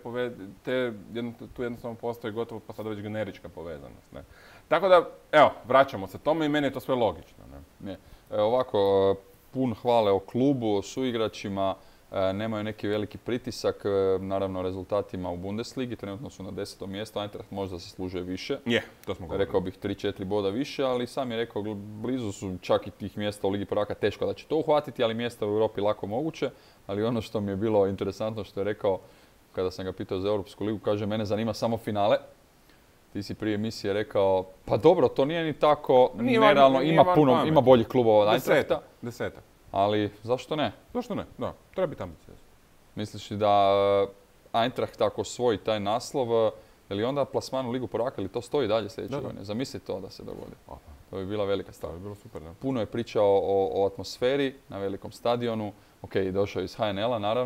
tu jednostavno postoji gotovo pa sad već generička povezanost. Ne? Tako da, evo, vraćamo se tome i meni je to sve logično. Ne? Ovako, pun hvale o klubu, o suigračima, nemaju neki veliki pritisak, naravno rezultatima u Bundesligi, trenutno su na 10. mjestu, Eintracht možda zaslužuje više. To smo govorili. Rekao bih 3-4 boda više, ali sam je rekao blizu su čak i tih mjesta u Ligi prvaka, teško da će to uhvatiti, ali mjesta u Europi lako moguće. Ali ono što mi je bilo interesantno što je rekao, kada sam ga pitao za Europsku ligu, kaže mene zanima samo finale. Ti si prije emisije rekao, pa dobro, to nije ni tako nerealno, ima boljih klubova od Eintrachta. 10. Ali zašto ne? Zašto ne? Da, treba biti ambiciozno. Misliš li da Eintracht ako osvoji taj naslov, je li onda plasman u Ligu prvaka ili to stoji dalje sljedeće godine? Zamisli to da se dogodi. To bi bila velika stvar. To bi bilo super, da. Puno je pričao o atmosferi na velikom stadionu. Ok, došao iz HNL-a naravno.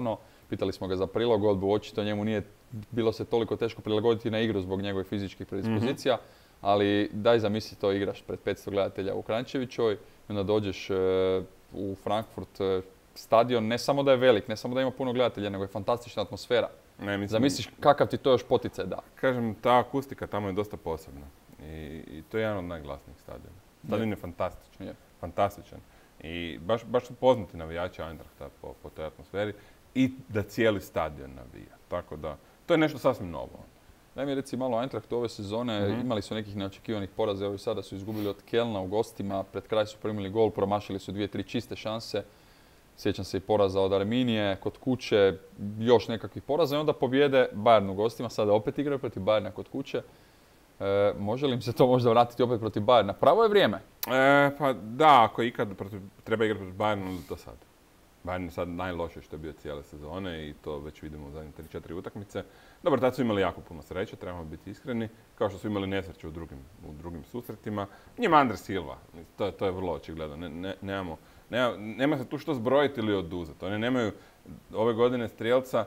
pitali smo ga za prilagodbu, očito njemu nije bilo se toliko teško prilagoditi na igru zbog njegovih fizičkih predispozicija, ali daj zamisli to igraš pred 500 gledatelja u Kranjčevićoj i onda dođeš u Frankfurt, stadion ne samo da je velik, ne samo da ima puno gledatelja, nego je fantastična atmosfera. Zamisliš kakav ti to još poticaj da. Kažem, ta akustika tamo je dosta posebna i to je jedan od najglasnijih stadiona. Stadion je fantastičan. Fantastičan. I baš su poznati navijači Eintrachta po toj atmosferi i da cijeli stadion navija. Tako da, to je nešto sasvim novo. Daj mi reci malo, Eintracht ove sezone imali su nekih neočekivanih poraza. Evo i sada su izgubili od Kelna u gostima, pred kraj su primili gol, promašili su 2-3 čiste šanse. Sjećam se i poraza od Arminije, kod kuće, još nekakvih poraza i onda pobjede Bayern u gostima. Sada opet igraju protiv Bayerna kod kuće. Može li im se to možda vratiti opet protiv Bayerna? Pravo je vrijeme. Pa da, ako ikad treba igrati protiv Bayerna, onda to sad. Bayern je sad najlošije što je bio cijele sezone i to već vidimo u zadnje 3-4 utakmice. Dobro, tad su imali jako puno sreće, trebamo biti iskreni, kao što su imali nesreće u drugim susretima. Njima Andre Silva, to je vrlo očigledno. Nema se tu što zbrojiti ili oduzeti. Oni nemaju ove godine strijelca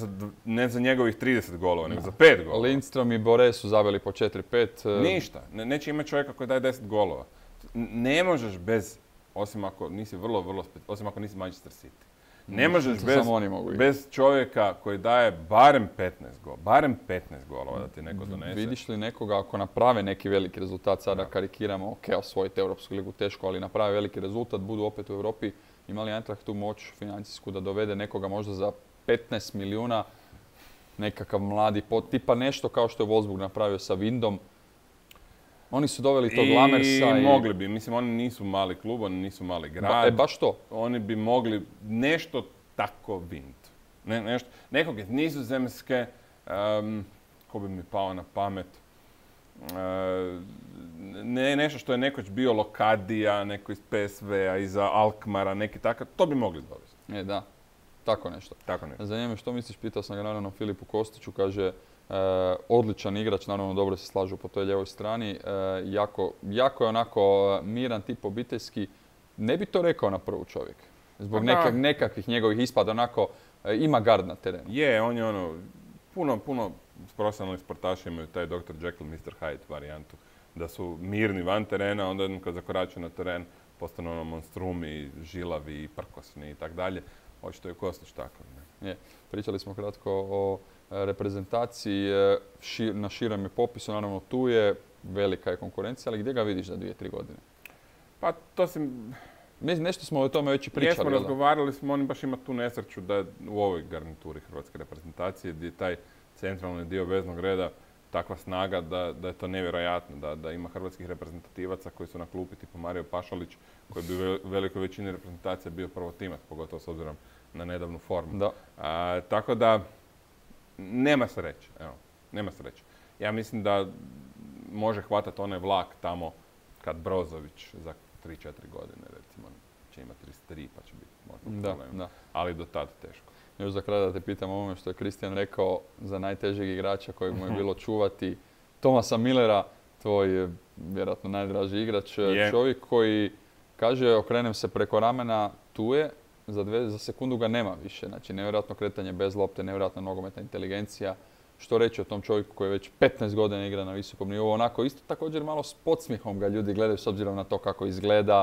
ne za njegovih 30 golova, nego za 5 golova. Lindstrom i Bore su zaveli po 4-5. Ništa. Neće imati čovjeka koji daje 10 golova. Ne možeš bez, osim ako nisi osim ako nisi Manchester City. Ne možeš bez čovjeka koji daje barem 15 golova da ti neko donese. Vidiš li nekoga ako naprave neki veliki rezultat, sada karikiramo, ok, osvojiti Europsku ligu teško, ali naprave veliki rezultat, budu opet u Europi, ima li Eintracht tu moć financijsku da dovede nekoga možda za 15 milijuna, nekakav mladi tipa nešto kao što je Wolfsburg napravio sa Windom. Oni su doveli tog Lammersa i mogli bi. Mislim, oni nisu mali klub, oni nisu mali grad. Baš to. Oni bi mogli nešto tako Wind. Nekog iz Nizozemske, ko bi mi pao na pamet. Nešto što je nekoć bio Lokadija, neko iz PSV-a, iza Alkmara, neki takav. To bi mogli dovesti. Da. Tako nešto. Zanima me što misliš, pitao sam ga naravno Filipu Kostiću, kaže odličan igrač, naravno dobro se slažu po toj ljevoj strani, jako je onako miran tip obiteljski, ne bi to rekao na prvu čovjek, zbog nekakvih njegovih ispada, onako ima gard na terenu. On je puno profesionalnih sportaša imaju taj Dr. Jekyll, Mr. Hyde varijantu, da su mirni van terena, onda kad zakoračuju na teren postanu monstrumi, žilavi i prkosni i tak dalje. Očito je Kostić takav. Pričali smo kratko o reprezentaciji na širem je popisu, naravno tu je velika je konkurencija, ali gdje ga vidiš za 2-3 godine? Pa to si... Nešto smo o tome već i pričali. Jesmo, razgovarali smo, on baš ima tu nesreću da u ovoj garnituri hrvatske reprezentacije gdje je taj centralni dio veznog reda takva snaga da je to nevjerojatno, da ima hrvatskih reprezentativaca koji su na klupi tipa Mario Pašalić, koji bi u velikoj većini reprezentacija bio prvotimac, pogotovo s obzirom na nedavnu formu. Tako da nema sreće. Nema sreće. Ja mislim da može hvatati onaj vlak tamo kad Brozović za 3-4 godine recimo će imati 33 pa će biti možda problem. Ali do tada teško. Još za kraj da te pitam ovome što je Kristijan rekao za najtežeg igrača kojeg mu je bilo čuvati. Thomasa Millera, tvoj vjerojatno najdraži igrač, čovjek koji kaže okrenem se preko ramena, tu je, za sekundu ga nema više. Znači nevjerojatno kretanje bez lopte, nevjerojatna nogometna inteligencija. Što reći o tom čovjeku koji već 15 godina igra na visokom nivou, onako isto također malo s podsmijehom ga ljudi gledaju s obzirom na to kako izgleda,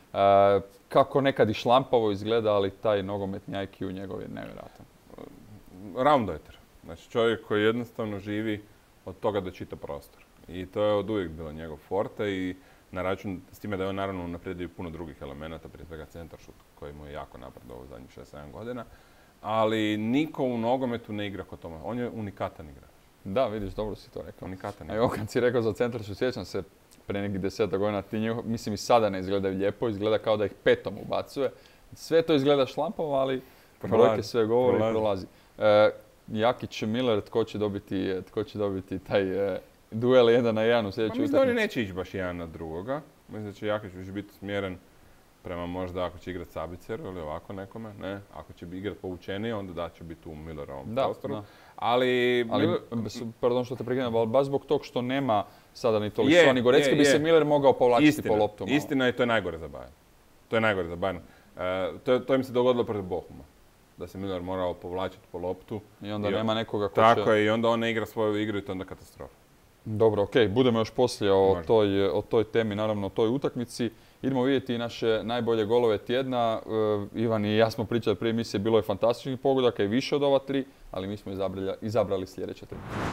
kako nekad i šlampavo izgleda, ali taj nogometni IQ njegov je nevjerojatan. Raumdeuter. Znači čovjek koji jednostavno živi od toga da čita prostor. I to je od uvijek bilo njegov forte i na račun, s time da je on naravno napredio puno drugih elemenata, prije svega centaršut koji mu je jako napredovao u zadnjih 6-7 godina. Ali niko u nogometu ne igra kod tome. On je unikatan igrač. Da, vidiš, dobro si to rekao. Unikatan igrač. A evo kad si rekao za centaršut, sjećam se pre nekih 10 godina, mislim i sada ne izgledaju lijepo, izgleda kao da ih petom ubacuje. Sve to izgleda šlampavo, ali brojke sve govore i prolazi. Jakić, Miller, tko će dobiti taj duel 1 na 1 u sljedećoj utakmici? Mislim da oni neće ići baš jedan na drugoga. Mislim da će Jakić više biti smjeren prema možda ako će igrati Sabiceru ili ovako nekome, ne. Ako će igrati povučenije, onda da će biti u Millerovom prostoru. Ali, pardon što te prekidam, ali baš zbog tog što nema sada ni Tolisso, ni Gorecki, bi se Miller mogao povlačiti po loptu. Istina i to je najgore za Bayern. To je najgore za Bayern. To im se dogodilo protiv Bochuma. da se Müller morao povlačiti po loptu. I onda nema nekoga ko Tako je, i onda on ne igra svoju igru i to je onda katastrofa. Dobro, okej, budemo još poslije o toj temi, naravno o toj utakmici. Idemo vidjeti naše najbolje golove tjedna. Ivan i ja smo pričali prije emisije, bilo je fantastičnih pogodaka i više od ova 3, ali mi smo izabrali sljedeće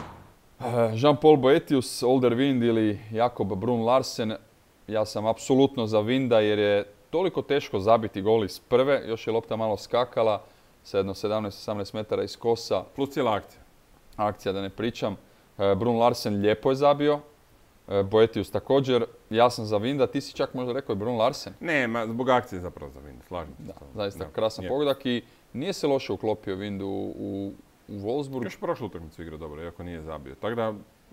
3. Jean-Paul Boetius, Alderweireld ili Jakob Brun Larsen. Ja sam apsolutno za Winda jer je toliko teško zabiti gol iz prve, još je lopta malo skakala, sa jedno 17-18 metara iz kosa. Plus cijela akcija. Akcija da ne pričam. Brun Larsen lijepo je zabio, Boetius također. Ja sam za Winda, ti si čak možda rekao i Brun Larsen. Ne, zbog akcije zapravo za Winda, slažem se. Da, zaista krasan pogodak i nije se loše uklopio Windu u Wolfsburg. Još prošlu utakmicu igra dobro, iako nije zabio. Tako da,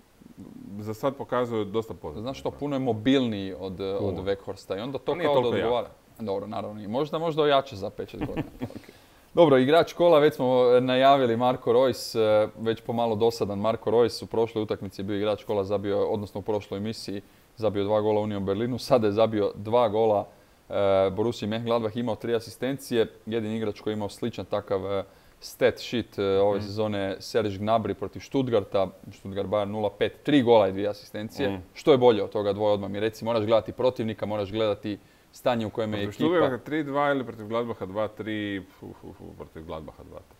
za sad pokazuje dosta pozitivno. Znaš što, puno je mobilniji od Weghorsta i onda to kao da odgovara. Dobro, naravno i možda ojače za 5-6 godina. Dobro, igrač kola, već smo najavili Marco Reus, već pomalo dosadan Marco Reus. U prošloj utakmici je bio igrač kola, zabio, odnosno u prošloj emisiji zabio 2 gola Union Berlinu, sada je zabio 2 gola Borussia Mönchengladbach, imao 3 asistencije. Jedini igrač koji je imao sličan takav stat sheet ove sezone Serge Gnabry protiv Stuttgarta, Stuttgart Bayern 0-5, 3 gola i 2 asistencije. Što je bolje od toga dvoje odmah mi reci, moraš gledati protivnika, moraš gledati stanje u kojem je ekipa. Stuttgarta 3-2 ili protiv Gladbacha 2-3, protiv Gladbacha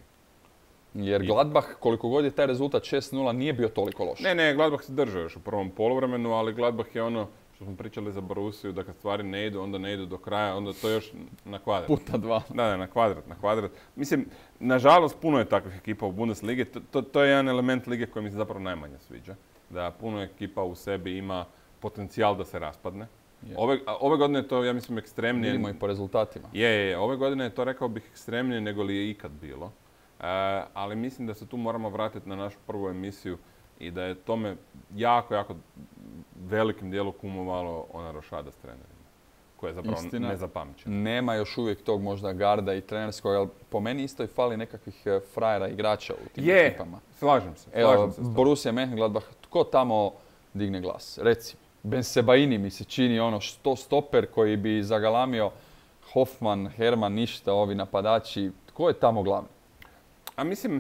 2-3. Jer Gladbach, koliko god je taj rezultat 6-0, nije bio toliko loš. Ne, Gladbach se držao još u prvom poluvremenu, ali Gladbach je ono što smo pričali za Borussiju, da kad stvari ne idu, onda ne idu do kraja, onda to još na kvadrat. Puta 2. Da, na kvadrat. Mislim, nažalost, puno je takvih ekipa u Bundesligi. To je jedan element lige koji mi se zapravo najmanje sviđa. Da puno ekipa u sebi ima potencijal da se raspadne. Ove godine je to, ja mislim, ekstremnije. Vidimo i po rezultatima. Ove godine je to, rekao bih, ekstremnije nego li je ikad bilo. Ali mislim da se tu moramo vratiti na našu prvu emisiju i da je tome jako velikim dijelu kumovalo ona rošada s trenerima, koja je zapravo nezapamćena. Nema još uvijek tog možda garda i trenerskog, ali po meni isto i fali nekakvih frajera igrača u tim ekipama. Slažem se. Borussia Mönchengladbach, tko tamo digne glas? Reci, Ben Sebaini mi se čini ono stoper koji bi zagalamio Hoffman, Herman, ništa, ovi napadači. Tko je tamo glavni? A mislim,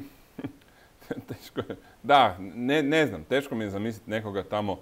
teško je. Da, ne znam, teško mi je zamisliti nekoga tamo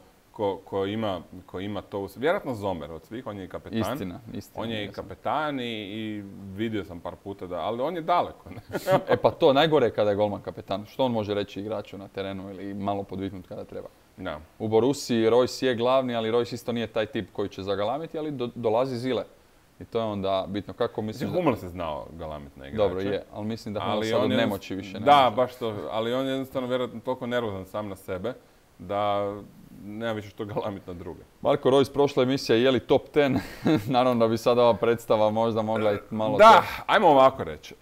ko ima to. Vjerojatno Zomer od svih, on je i kapetan. Istina. On je i kapetan i vidio sam par puta ali on je daleko. Pa to, najgore je kada je golman kapetan. Što on može reći igraču na terenu ili malo podviknuti kada treba? Da. U Borussiji Reus je glavni, ali Reus isto nije taj tip koji će zagalamiti, ali dolazi Zile. I to je onda bitno. Kako mislim... Hummel se znao galamiti na igrače. Dobro je, ali mislim da Hummel sad od nemoći više ne može. Baš to, ali on je jednostavno vjerojatno toliko nervozan sam na sebe da nema više što galamiti na druge. Marco Reus, prošla emisija je li top 10? Naravno da bi sad ova predstava možda mogla i malo... Da, ajmo ovako reći.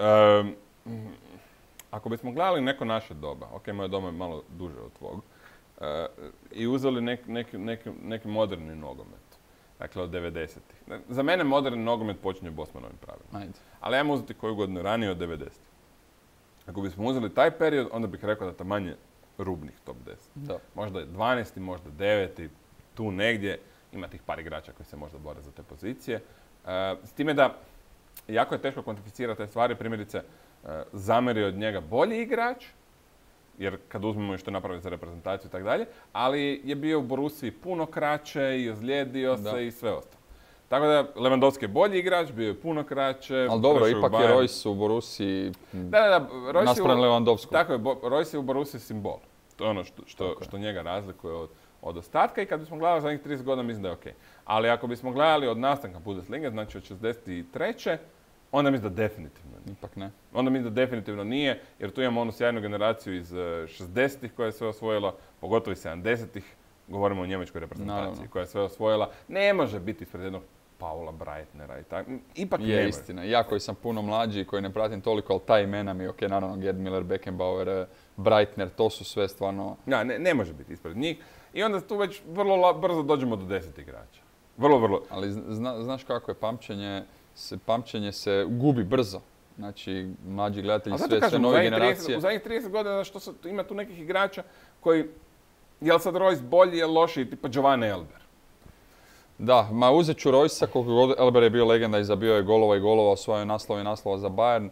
Ako bismo gledali neko naše doba, moje doba je malo duže od tvog, i uzeli neki moderni nogomet, dakle od 90-ih. Za mene moderni nogomet počinje Bosmanovim pravilima. Ali ajmo uzeti koju godinu ranije od 90-ih. Ako bismo uzeli taj period, onda bih rekao da je to manje rubnih top 10. Da. Možda je 12. možda 9. tu negdje. Ima tih par igrača koji se možda bore za te pozicije. S time da jako je teško kvantificirati te stvari. Primjerice, Zamer je od njega bolji igrač, jer kad uzmemo što je napravio za reprezentaciju i tako dalje, ali je bio u Borussiji puno kraće i ozlijedio se i sve ostalo. Tako da Lewandowski je bolji igrač, bio je puno kraće. Ali dobro, ipak je Reus u Borussiji naspram Lewandowskog. Tako je, Reus je u Borussiji simbol. To je ono što njega razlikuje od ostatka i kad bismo gledali zadnjih 30 godina mislim da je okej. Ali ako bismo gledali od nastanka Bundeslige, znači od 63. onda mislim da definitivno nije. Ipak ne. Onda mislim da definitivno nije, jer tu imamo onu sjajnu generaciju iz 60-ih koja je sve osvojila, pogotovo iz 70-ih. Govorimo o njemačkoj reprezentaciji koja je sve osvojila. Ne može biti ispred jednog Paula Breitnera i tako. Ipak ne može. Istina. Ja koji sam puno mlađi, koji ne pratim toliko, ali ta imena mi je naravno Gerd Müller, Beckenbauer, Breitner, to su sve stvarno... Ja, ne može biti ispred njih. I onda tu već vrlo brzo dođemo do 10 igrača. Vrlo. Ali znaš kako je pamćenje se gubi brzo. Znači, mlađi gledatelji, sve nove generacije. U zadnjih 30 godina ima tu nekih igrača koji, je li sad Reus bolji, je li lošiji, tipa Giovanni Elber? Da, uzet ću Reusa, koliko god Elber je bio legenda i zabio je golova, osvojio naslova za Bayern,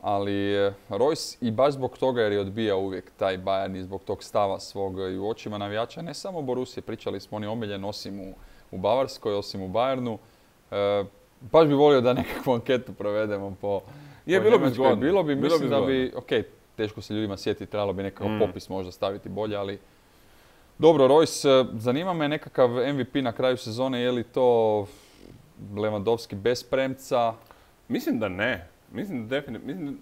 Ali Royce i baš zbog toga jer je odbijao uvijek taj Bayern i zbog tog stava svog i u očima navijača, ne samo Borusije, pričali smo, on je omiljen osim u Bavarskoj, osim u Bayernu. Baš bi volio da nekakvu anketu provedemo po bilo bi zgodno. Bilo bi, mislim da bi, ok, teško se ljudima sjetiti, trebalo bi nekakav popis možda staviti bolje, ali dobro, Royce, zanima me nekakav MVP na kraju sezone, je li to Lewandowski bez premca? Mislim da ne. Mislim da definitivno...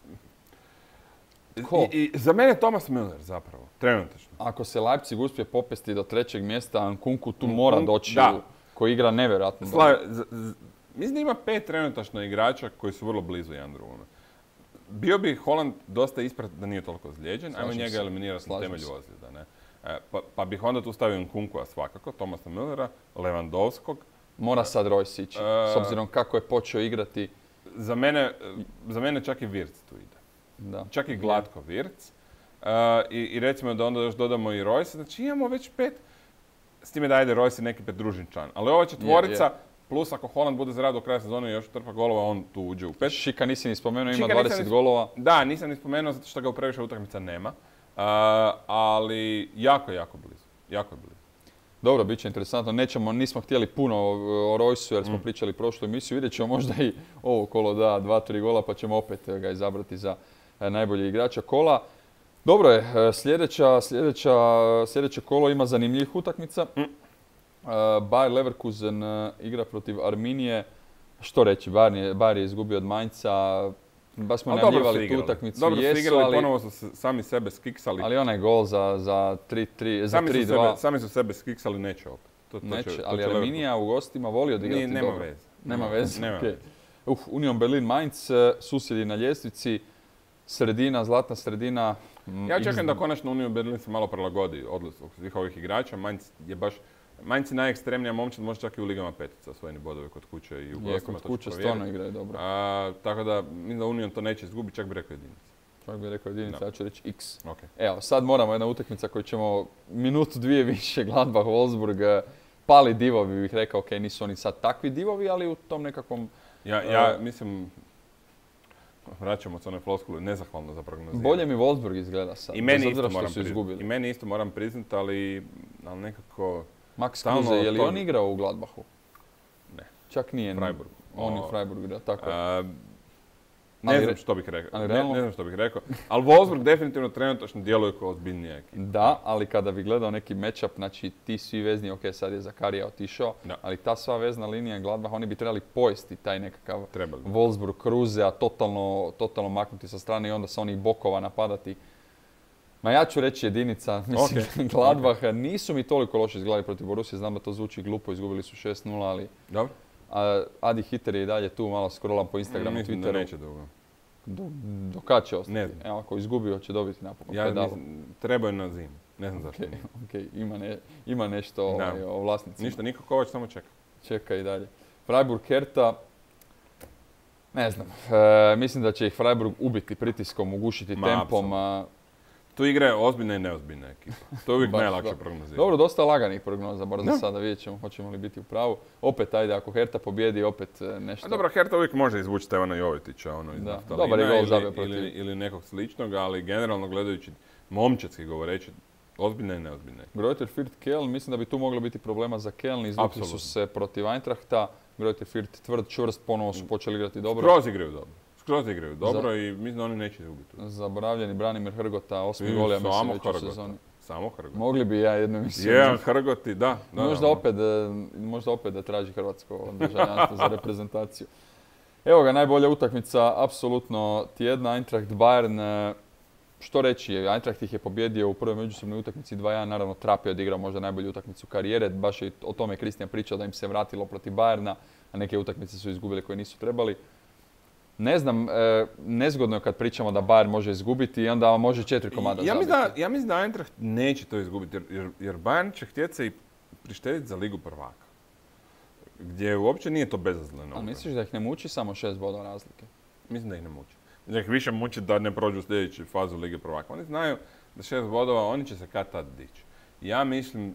Ko? I za mene je Thomas Müller zapravo, trenutačno. Ako se Leipzig uspije popesti do 3. mjesta, Nkunku tu mora doći, koji igra nevjerojatno. Mislim da ima 5 trenutačno igrača koji su vrlo blizu jedan drugome. Bio bi Haaland dosta ispred da nije toliko ozlijeđen, ajmo njega eliminirati na temelju ozljeda. Ne? Pa bih onda tu stavio Nkunkua svakako, Thomasa Müllera, Lewandowskog. Mora sad Royce ići, s obzirom kako je počeo igrati. Za mene čak i Wirtz tu ide. Da. Čak i glatko Wirtz. I recimo da onda još dodamo i Royce, znači imamo već 5, s time da ajde Royce i neki pridružen član. Ali ova četvorica, plus ako Haaland bude zdrav do kraja sezone i još trpa golova, on tu uđe u 5. Šika nisi ni spomenuo, ima 20 golova. Da, nisam ni spomenuo zato što ga u previše utakmica nema. Ali jako je blizu. Jako je blizu. Dobro, bit će interesantno. Nismo htjeli puno o Royceu jer smo pričali prošlu emisiju. Vidjet ćemo možda i ovo kolo da 2-3 gola pa ćemo opet ga izabrati za najbolji igrača kola. Dobro je, sljedeće kolo ima zanimljivih utakmica. Bayer Leverkusen igra protiv Arminije. Što reći, Bayer je izgubio od Mainca. Baš smo najavljivali tu utakmicu. Dobro su igrali, ponovo su sami sebe skiksali. Ali onaj gol za 3-2. Sami su sebe skiksali, neće opet. Neće, ali Arminija u gostima voli odigrati dobro. Nema veze. Union Berlin Mainz, susjedi na ljestvici, zlatna sredina. Ja čekam da konačno Union Berlin se malo prilagodi odlasku svih ovih igrača. Mainz je najekstremnija momčad, može čak i u ligama petica osvojeni bodovi kod kuće i u gostima. Kod kuće stvarno igraju dobro. Tako da mislim da Union to neće izgubiti, čak bi rekao jedinica. Čak bi rekao jedinica, ja ću reći X. Okay. Evo, sad moramo jedna utakmica koju ćemo minutu, dvije više, Gladbach, Wolfsburg, pali divovi bih rekao, ok, nisu oni sad takvi divovi, ali u tom nekakvom... Ja mislim, vraćamo se one floskule, nezahvalno za prognoziranje. Bolje mi Wolfsburg izgleda sad, I meni isto moram priznati, ali nekako... Max Kruse, je li on igrao u Gladbachu? Ne. Čak nije. Freiburg. On je Freiburg igrao, tako je. Ne znam što bih rekao. Ali Wolfsburg definitivno trenutačno djeluje kao ozbiljnija ekipa. Da, ali kada bi gledao neki matchup, znači ti svi vezni, ok, sad je Zakarija otišao, ali ta sva vezna linija Gladbach, oni bi trebali pojesti taj nekakav Wolfsburg, Kruse, a totalno maknuti sa strane i onda sa onih bokova napadati. Ma ja ću reći jedinica, mislim, Gladbach, nisu mi toliko loše izgledali protiv Borusije, znam da to zvuči glupo, izgubili su 6-0, ali... Dobro. Adi Hiter je i dalje tu, malo scrollam po Instagramu, Twitteru. Mislim da neće dugo. Do kad će ostati? Ne znam. Evo, ako izgubio će dobiti napokon pedalu. Treba je na zimu, ne znam zašto. Ima nešto o vlasnicima. Ništa, Niko Kovač samo čeka. Čeka i dalje. Freiburg Hertha, ne znam, mislim da će ih Freiburg ubiti pritiskom, ugušiti tempom. Tu igra je ozbiljna i neozbiljna ekipa. To je uvijek najlakše prognozirati. Dobro, dosta laganih prognoza, bar za sada vidjet ćemo hoćemo li biti u pravu. Opet, ajde, ako Hertha pobjedi, opet nešto... Dobro, Hertha uvijek može izvući Stevana Jovetića, iz Naftalina dobar je gol zabio protiv. Ili nekog sličnog, ali generalno gledajući, momčadski govoreći, ozbiljna i neozbiljna ekipa. Greuther Fürth Keln, mislim da bi tu moglo biti problema za Keln, izvukli su se protiv Eintrachta. Greuther Fürth tvrd, čvrst, ponovo su počeli igrati dobro. Skroz igraju dobro i mislim da oni neće izgubiti. Zaboravljeni Branimir Hrgota, 8. gol, ja mislim već u sezoni. Samo Hrgota. Mogli bi ja jednu emisiju. Jedan Hrgoti, da. Možda opet da traži hrvatsko državljanstvo za reprezentaciju. Evo ga, najbolja utakmica, apsolutno tjedna, Eintracht Bayern. Što reći, Eintracht ih je pobjedio u prvoj međusobnoj utakmici 2-1, naravno Trapp je odigrao možda najbolju utakmicu karijere, baš je o tome Kristijan pričao da im se vratilo protiv Bayerna, a neke utakmice su izgubili koje nisu trebali. Ne znam, nezgodno je kad pričamo da Bayern može izgubiti i onda može 4 komada zabiti. Ja mislim da Eintracht neće to izgubiti jer Bayern će htjeti se i prištediti za Ligu prvaka. Gdje uopće nije to bezazleno. A misliš da ih ne muči samo 6 bodova razlike? Mislim da ih ne muči. Da ih više muči da ne prođu u sljedeću fazu Lige prvaka. Oni znaju da 6 bodova, oni će se kad tad dići. Ja mislim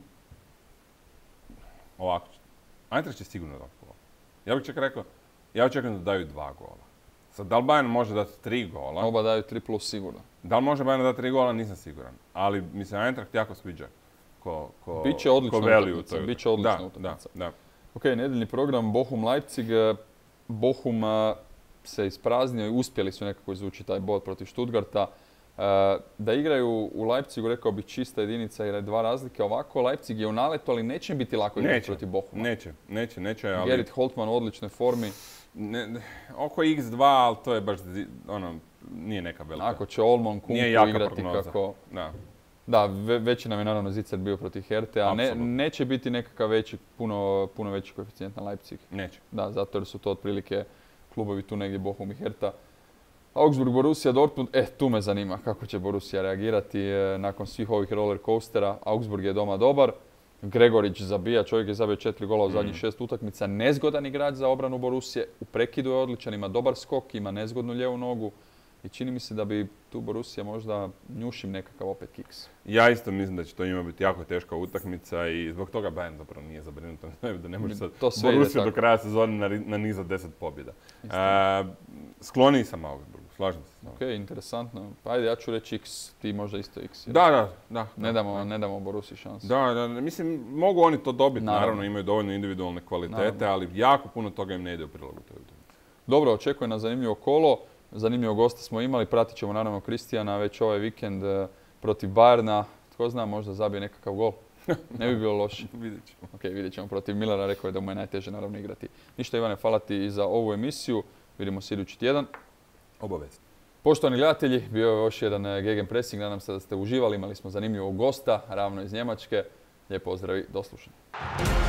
ovako. Eintracht će sigurno dati gola. Ja bih čak rekao, ja očekujem da daju 2 gola. Sad, da li Bayern može dati 3 gola? Oba daju 3+ sigurno. Da li može Bayern dati 3 gola? Nisam siguran. Ali mi se Eintracht jako sviđa. Biće odlična utakmica. Biće odlična utakmica. Da. Ok, nedeljni program Bochum-Leipzig. Bochum se ispraznio i uspjeli su nekako izvući taj bod protiv Stuttgarta. Da igraju u Leipzigu, rekao bih, čista jedinica jer je 2 razlike. Ovako, Leipzig je u naletu, ali neće biti lako igrati protiv Bochuma. Neće, ali... Gerrit Holtmann u odličnoj formi. Oko x2, ali to je baš, nije neka velika. Ako će Olmon Kunku igrati kako... Da, veći nam je naravno Zicer bio protiv Herte, a neće biti nekakav veći, puno veći koeficijent na Leipzig. Neće. Da, zato jer su to otprilike klubovi tu negdje Bochum i Hertha. Augsburg, Borussia, Dortmund, tu me zanima kako će Borussia reagirati nakon svih ovih roller coastera. Augsburg je doma dobar, Gregorić zabija, čovjek je zabio 4 gola u zadnjih 6 utakmica, nezgodan igrač za obranu Borussije, u prekidu je odličan, ima dobar skok, ima nezgodnu lijevu nogu. I čini mi se da bi tu Borussia možda njušim nekakav opet kiks. Ja isto mislim da će to njima biti jako teška utakmica i zbog toga Bayern zapravo nije zabrinut da ne može sad Borussia do kraja sezone nanizati 10 pobjeda. Skloniji sam Augsburgu, slažem se. Ok, interesantno. Pa ajde, ja ću reći x, ti možda isto x. Da. Ne damo Borussiji šansu. Da, mislim, mogu oni to dobiti, naravno imaju dovoljno individualne kvalitete, ali jako puno toga im ne ide u prilogu toj utakmici. Dobro, očekujem na zanimljivo kolo. Zanimljivog gosta smo imali, pratit ćemo naravno Kristijana već ovaj vikend protiv Bayerna. Tko zna, možda zabije nekakav gol. Ne bi bilo loše. Vidjet ćemo. Ok, vidjet ćemo protiv Millera, rekao je da mu je najteže naravno igrati. Ništa Ivane, hvala ti i za ovu emisiju. Vidimo se idući tjedan. Obavezno. Poštovani gledatelji, bio je još jedan Gegenpressing. Nadam se da ste uživali, imali smo zanimljivog gosta, ravno iz Njemačke. Lijep pozdrav i do slušanja.